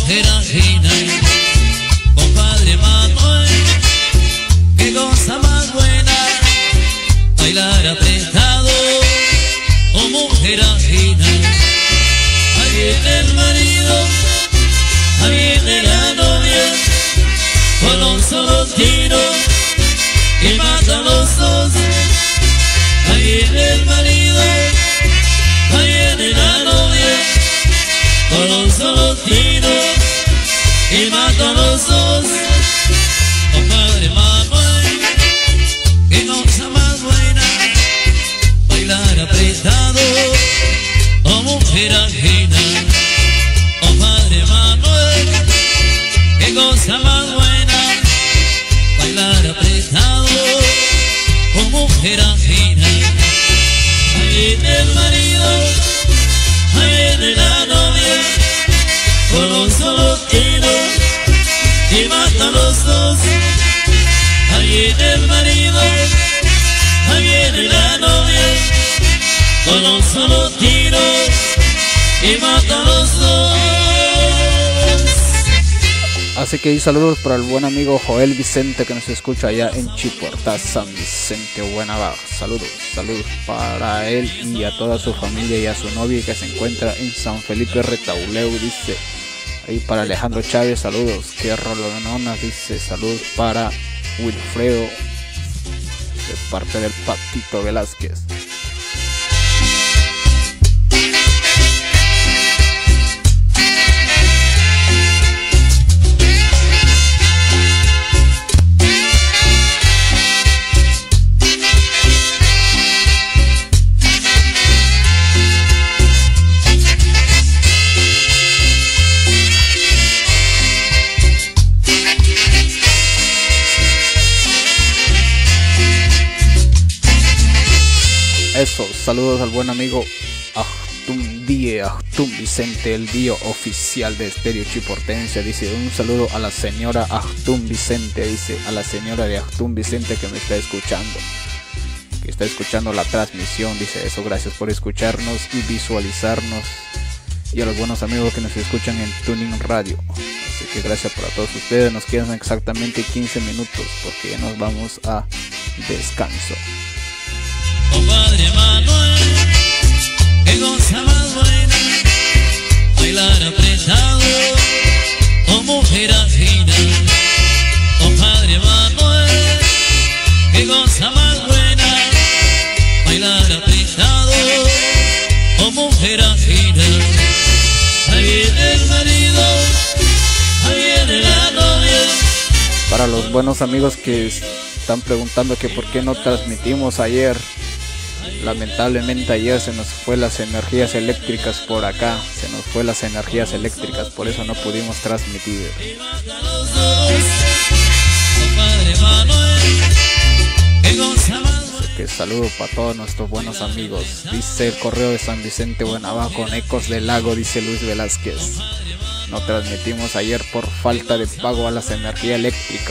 mujer ajena. Compadre Manuel, qué cosa más buena, bailar apretado, oh mujer ajena. Ahí viene el marido, ahí viene la novia, con un solo tiro y mata a los dos. Ahí viene el marido, ahí viene la novia, con un solo tiro y mata a los dos. Compadre Manuel, qué cosa más buena, bailar apretado, oh mujer ajena. Compadre Manuel, qué cosa más buena, bailar apretado, oh mujer ajena. Ahí viene el marido, ahí viene la novia, con un solo tiro y mata a los dos. Ahí viene el marido, ahí viene la novia, con un solo tiro y mata a los dos. Así que saludos para el buen amigo Joel Vicente que nos escucha allá en Chiportá, San Vicente, Buenavajo. Saludos, saludos para él y a toda su familia y a su novia que se encuentra en San Felipe Retauleu, dice. Ahí para Alejandro Chávez, saludos. Que Rolononas dice, saludos para Wilfredo de parte del Patito Velázquez. Eso, saludos al buen amigo Ahtum Vicente, el Dio oficial de Estéreo Chiportense. Dice, un saludo a la señora Ahtum Vicente, dice, a la señora de Ahtum Vicente que me está escuchando, que está escuchando la transmisión, dice eso, gracias por escucharnos y visualizarnos, y a los buenos amigos que nos escuchan en Tuning Radio. Así que gracias para todos ustedes, nos quedan exactamente 15 minutos porque ya nos vamos a descanso. Compadre Manuel, qué cosa más buena, bailar apretado, oh mujer ajena. Compadre Manuel, qué cosa más buena, bailar apretado, oh mujer ajena. Ahí viene el marido, ahí viene la novia. Para los buenos amigos que están preguntando que por qué no transmitimos ayer, lamentablemente ayer se nos fue las energías eléctricas por acá, se nos fue las energías eléctricas, por eso no pudimos transmitir. Así que saludo para todos nuestros buenos amigos. Dice el correo de San Vicente Buenavajo con ecos del lago, dice Luis Velázquez. No transmitimos ayer por falta de pago a las energías eléctricas,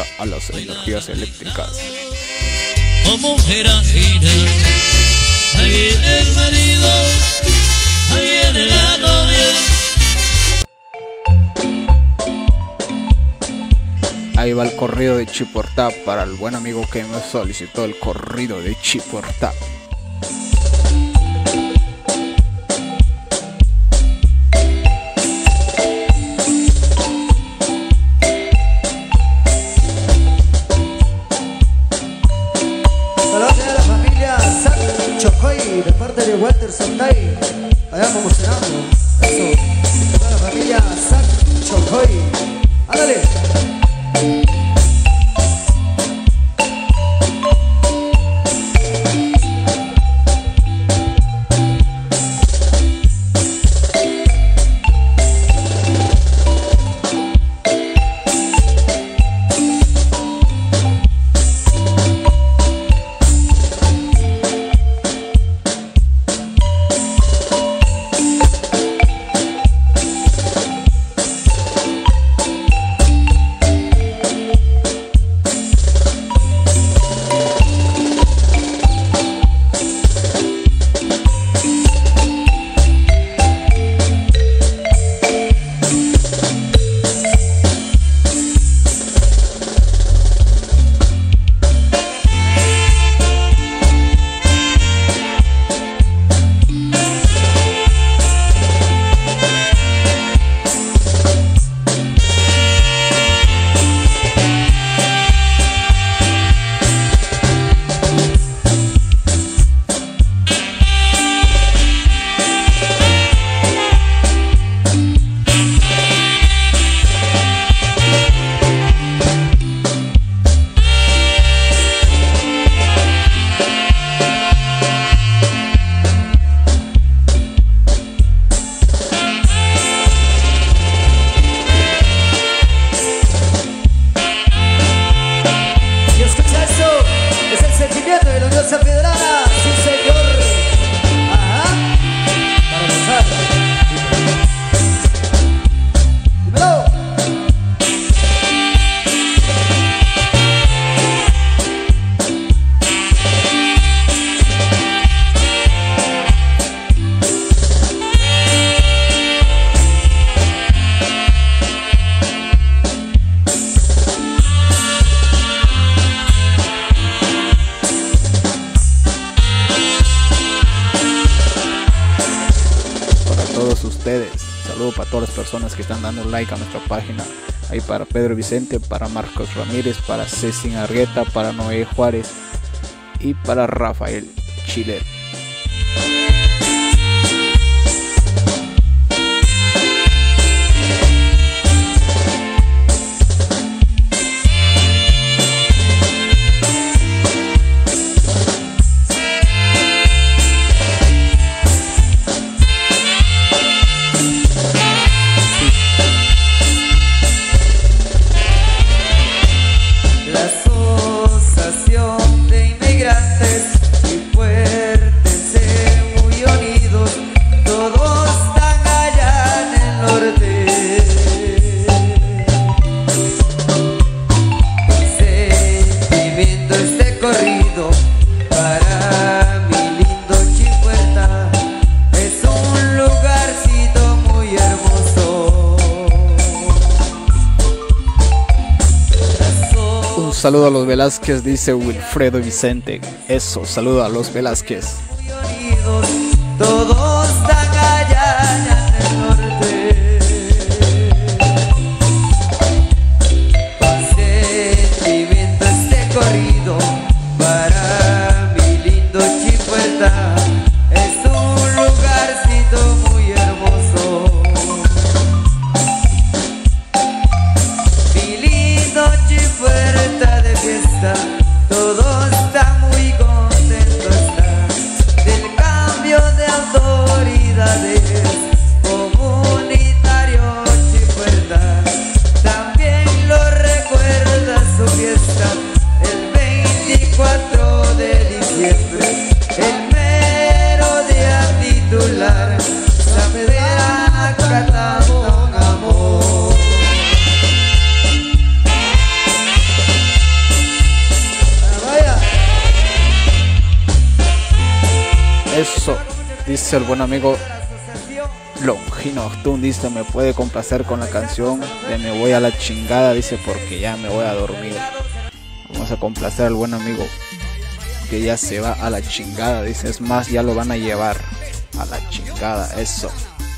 Oh mujer ajena, ahí viene el marido, ahí viene la novia. Ahí va el corrido de Chiportá para el buen amigo que me solicitó el corrido de Chiportá. De parte de Walter Santay, allá promocionando eso, toda la familia Sac Chocoy, ándale. todos ustedes. Saludo para todas las personas que están dando like a nuestra página. Ahí para Pedro Vicente, para Marcos Ramírez, para Cecín Argueta, para Noé Juárez y para Rafael Chile. Saludo a los Velázquez, dice Wilfredo Vicente. Eso, saludo a los Velázquez. Todos están allá en el norte. Con sentimiento este corrido para mi lindo Chipuerta. Es un lugarcito muy hermoso. Mi lindo Chipuerta de fiesta, todo está muy contento está del cambio de autoridades. Comunitario Chipuerta también lo recuerda su fiesta el 24 de diciembre, el mero día titular. La medalla cantando un amor. Eso, dice el buen amigo Longino Octun, dice, me puede complacer con la canción de Me voy a la chingada, dice, porque ya me voy a dormir. Vamos a complacer al buen amigo que ya se va a la chingada, dice, es más, ya lo van a llevar a la chingada, eso.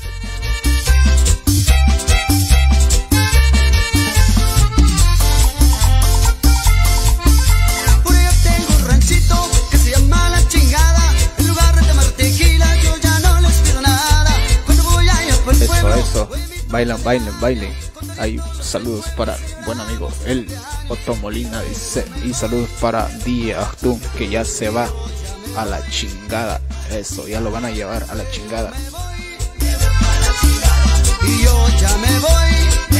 Por allá tengo un ranchito que se llama La Chingada. En lugar de tomar tequila yo ya no les pido nada. Cuando voy allá por el pueblo, eso, bailan, bailen, bailen. Hay saludos para buen amigo el Otto Molina, dice, y saludos para Die Actun, que ya se va a la chingada. Eso, ya lo van a llevar a la chingada. y yo ya me voy.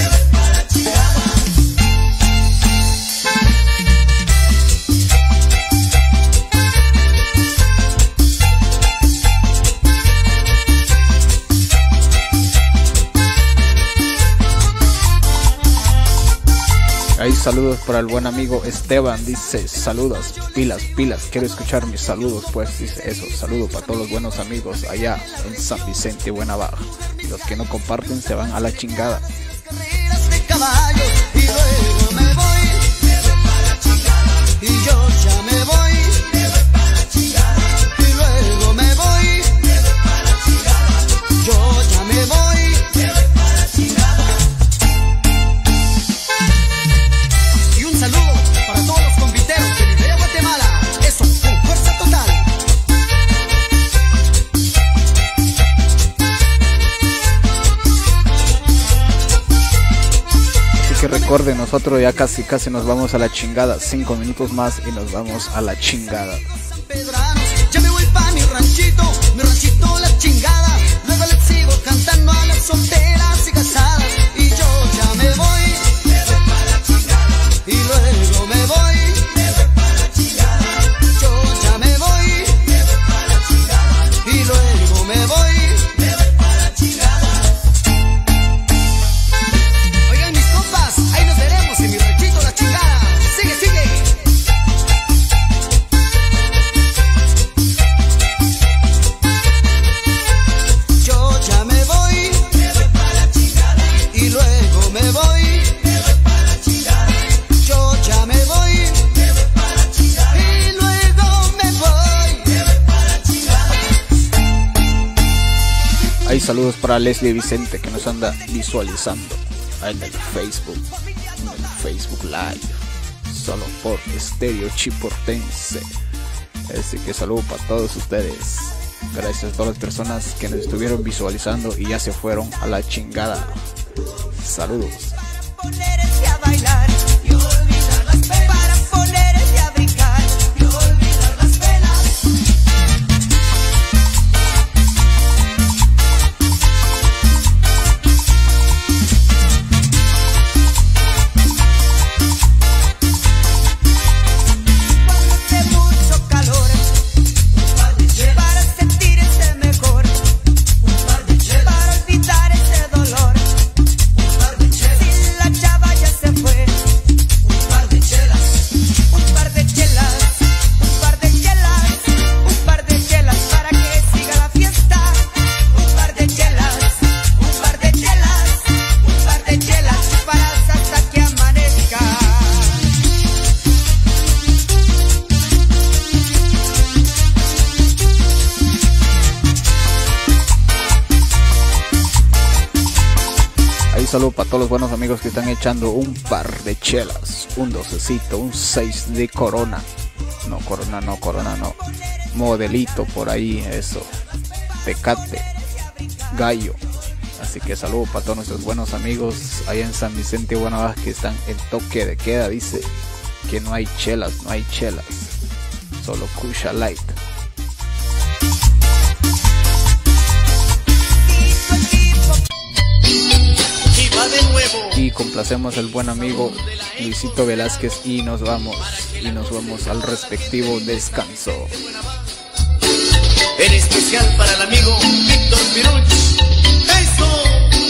Hay saludos para el buen amigo Esteban, dice, saludos, pilas, pilas, quiero escuchar mis saludos, pues, dice eso, saludo para todos los buenos amigos allá en San Vicente, Buenabaja. Los que no comparten se van a la chingada. Carreras de caballos y luego me voy. Y yo ya me voy. Y luego me voy. Yo ya me voy. Saludo para todos los conviteros de Liberia, Guatemala. Eso, con fuerza total. Así que recuerden, nosotros ya casi nos vamos a la chingada. 5 minutos más y nos vamos a la chingada. Pedranos, ya me voy pa' mi ranchito La Chingada. Luego les sigo cantando a las solteras y casadas. Y yo ya me voy. Y luego me voy. Yo ya me voy. Y luego me voy. Oigan mis compas, ahí nos veremos en mi ranchito La Chingada. Sigue, sigue. Hay saludos para Leslie Vicente que nos anda visualizando en el Facebook Live, solo por Estéreo Chiportense. Así que saludo para todos ustedes. Gracias a todas las personas que nos estuvieron visualizando y ya se fueron a la chingada. Saludos. Ponerse a bailar y olvidar las penas, para ponerse a brincar y olvidar las penas. Cuando hace mucho calor, un par de chelas para sentirse mejor, un par de chelas para olvidar ese dolor. Si la chava ya se fue, un par de chelas, un par de chelas, un par de chelas, un par de chelas para que siga la fiesta. Un par de chelas, un par de chelas, un par de chelas para hasta que amanezca. Ahí saludo para todos los buenos amigos que están echando un par de chelas, un docecito, un 6 de Corona. No, Corona no. Modelito por ahí, eso. Tecate, Gallo. Así que saludo para todos nuestros buenos amigos allá en San Vicente, Buenavaz, que están en toque de queda. Dice que no hay chelas, solo Kusha Light. De nuevo. Y complacemos al buen amigo Luisito Velázquez y nos vamos al respectivo descanso. En especial para el amigo Víctor Piruch. ¡Eso!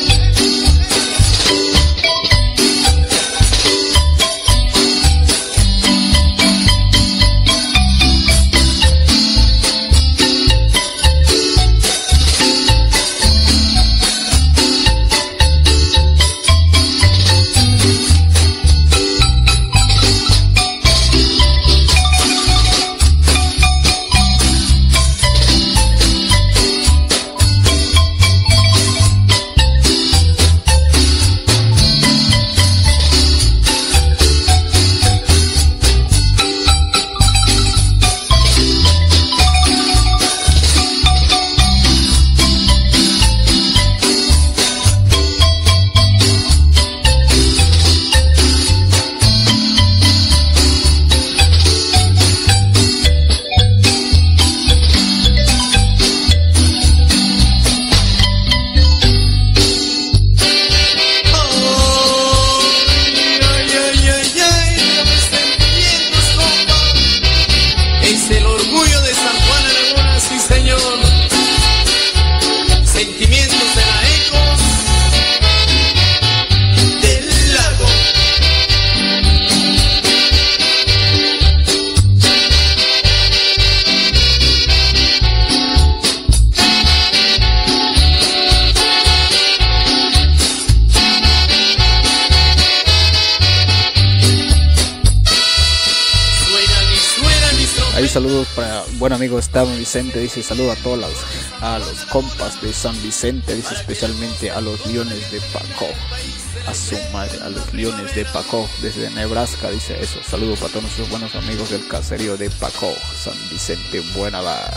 Saludos para buen amigo Esteban Vicente, dice saludo a todos los compas de San Vicente, dice especialmente a los Leones de Paco, a su madre, a los Leones de Paco desde Nebraska, dice eso. Saludo para todos nuestros buenos amigos del caserío de Paco, San Vicente, Buenavaz.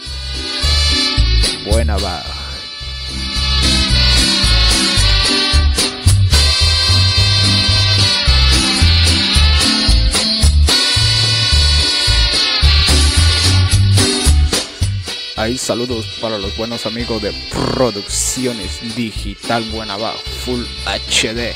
Ahí saludos para los buenos amigos de Producciones Digital Buenavaz Full HD.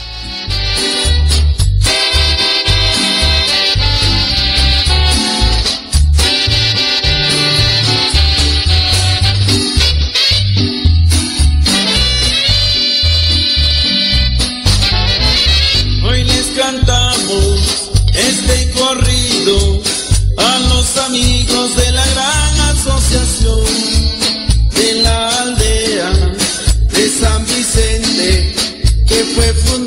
Hoy les cantamos este corrido a los amigos de la gran asociación de la aldea de San Vicente, que fue fundada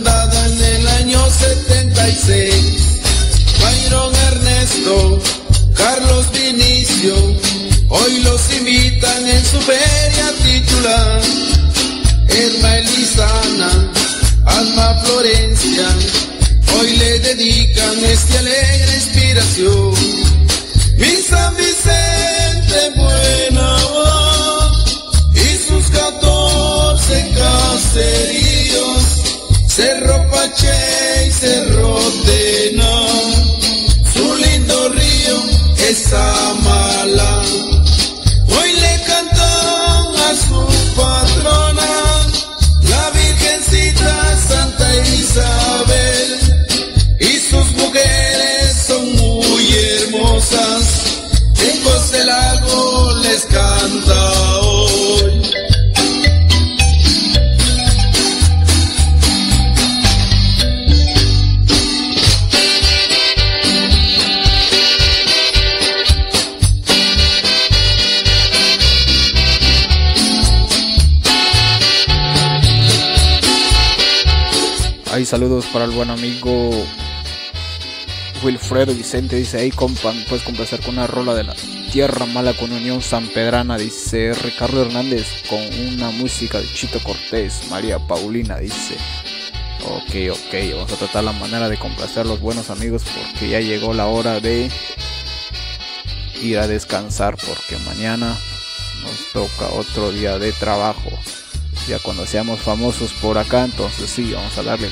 chula, Elma Elisana, Alma Florencia, hoy le dedican esta alegre inspiración. Mi San Vicente Buenavá y sus 14 caseríos, Cerro Pache y Cerro Tena, su lindo río es Amala. Hoy le cantan a su patrona, la Virgencita Santa Isabel, y sus mujeres son muy hermosas, en Costa del Lago les canta hoy. Hay saludos para el buen amigo Wilfredo Vicente, dice: hey compa, puedes complacer con una rola de la Tierra Mala con Unión San Pedrana, dice Ricardo Hernández, con una música de Chito Cortés, María Paulina, dice. Ok, vamos a tratar la manera de complacer a los buenos amigos, porque ya llegó la hora de ir a descansar, porque mañana nos toca otro día de trabajo. Ya cuando seamos famosos por acá, entonces sí, vamos a darle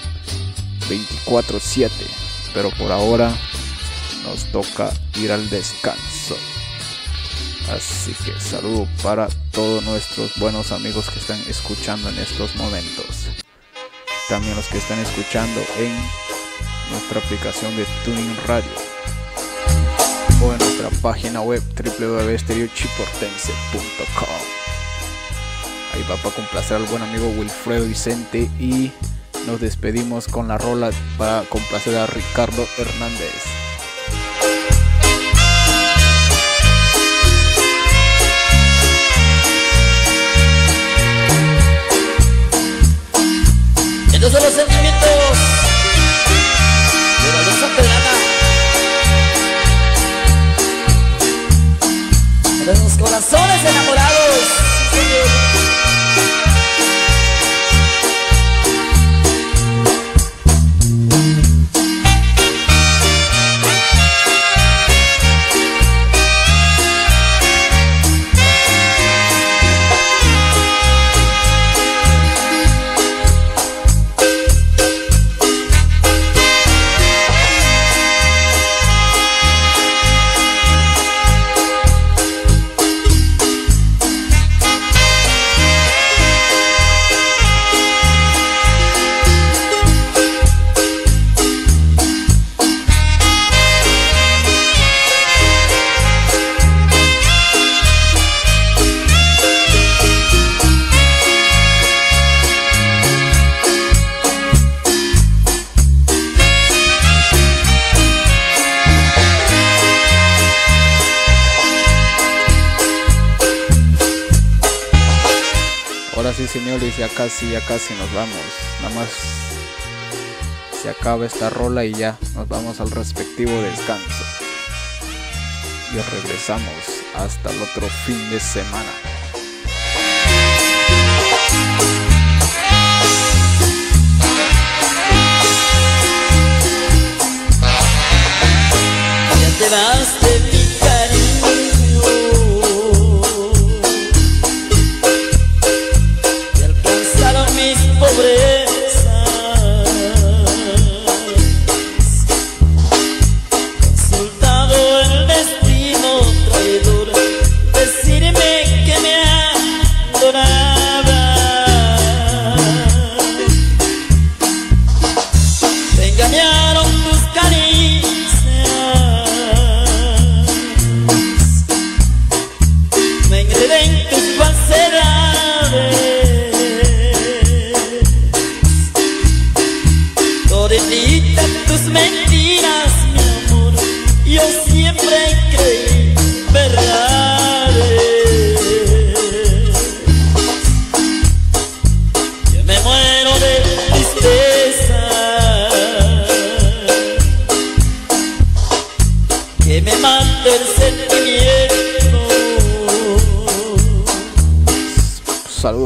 24/7. Pero por ahora nos toca ir al descanso. Así que saludo para todos nuestros buenos amigos que están escuchando en estos momentos. También los que están escuchando en nuestra aplicación de Tuning Radio o en nuestra página web www.estereochiportense.com. Ahí va para complacer al buen amigo Wilfredo Vicente, y nos despedimos con la rola para complacer a Ricardo Hernández. Estos son los sentimientos de la Unión San Pedrana, de los corazones enamorados. Sí, señor. Sí, señores, ya casi nos vamos. Nada más se acaba esta rola y ya nos vamos al respectivo descanso. Y regresamos hasta el otro fin de semana. Ya te vas de mi cariño, mis pobrezas, consultado el destino traidor, decirme que me adoraba. Te engañaron tus caricias,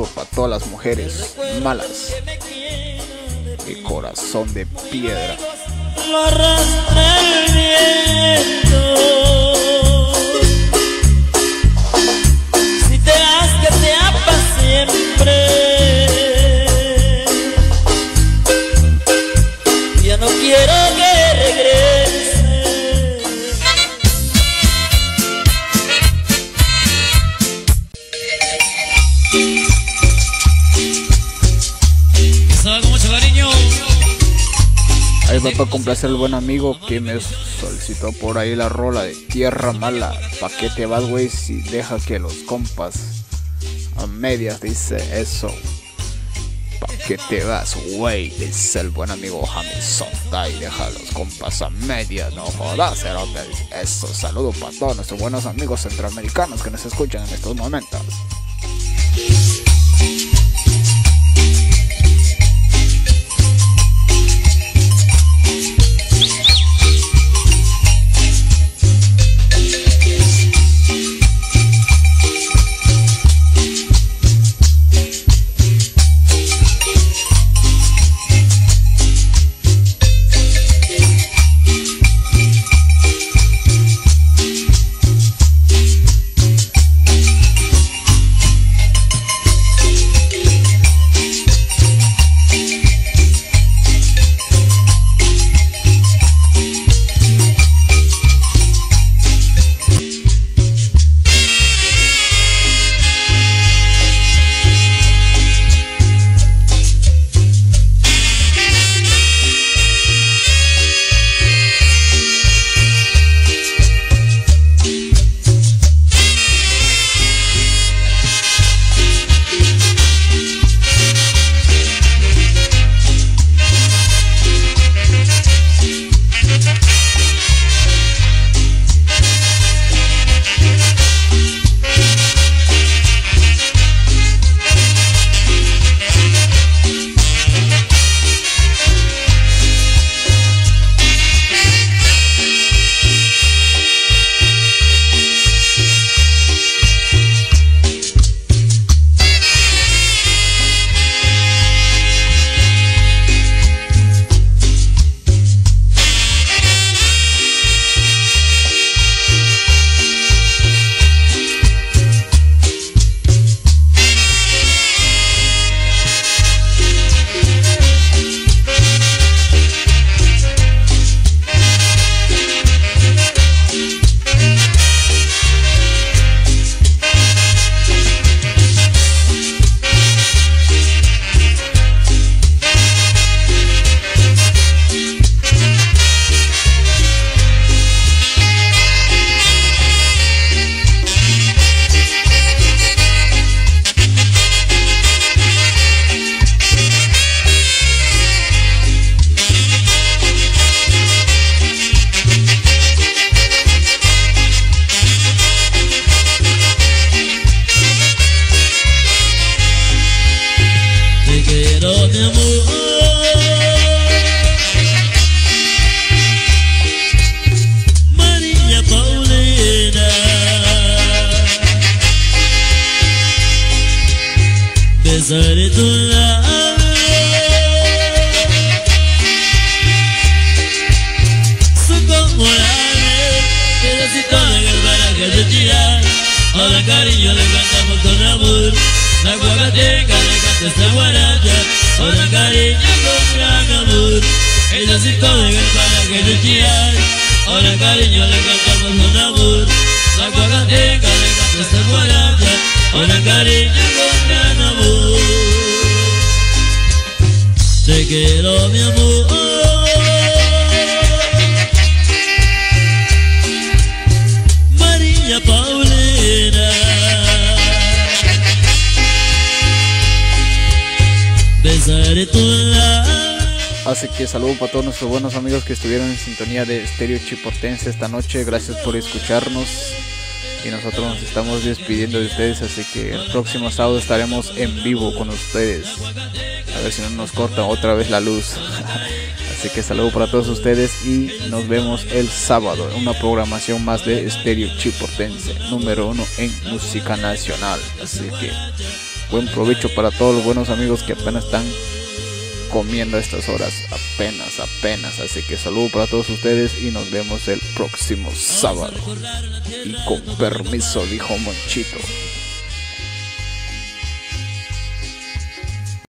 para todas las mujeres malas y corazón de piedra. Lo arrastra el viento. Si te das que sea para siempre, ya no quiero que regrese. Estaba con mucho cariño. Ahí va para complacer al buen amigo que me solicitó por ahí la rola de Tierra Mala. ¿Pa' qué te vas, güey? Si deja que los compas a medias, dice eso. ¿Pa' qué te vas, güey? Dice el buen amigo James Sonda. Y deja a los compas a medias, no jodas, cerote. Eso, saludo para todos nuestros buenos amigos centroamericanos que nos escuchan en estos momentos. besaré tu labio, son como la miel, pedacito de guerra para que te tiras. Ahora cariño le cantamos con amor, la guacateca le canta esta guaracha. Ahora cariño con gran amor, pedacito de guerra para que te tiras. Ahora cariño le cantamos con amor, la guacateca le canta esta guaracha. Ahora cariño con gran amor, te quiero mi amor. María Paulina, besaré tu labio. Así que saludo para todos nuestros buenos amigos que estuvieron en sintonía de Estéreo Chiportense esta noche. Gracias por escucharnos. Y nosotros nos estamos despidiendo de ustedes, así que el próximo sábado estaremos en vivo con ustedes. A ver si no nos corta otra vez la luz. Así que saludo para todos ustedes y nos vemos el sábado en una programación más de Estéreo Chiportense, número 1 en música nacional. Así que Buen provecho para todos los buenos amigos que apenas están comiendo a estas horas, apenas. Así que saludo para todos ustedes y nos vemos el próximo sábado. Y con permiso, dijo Monchito.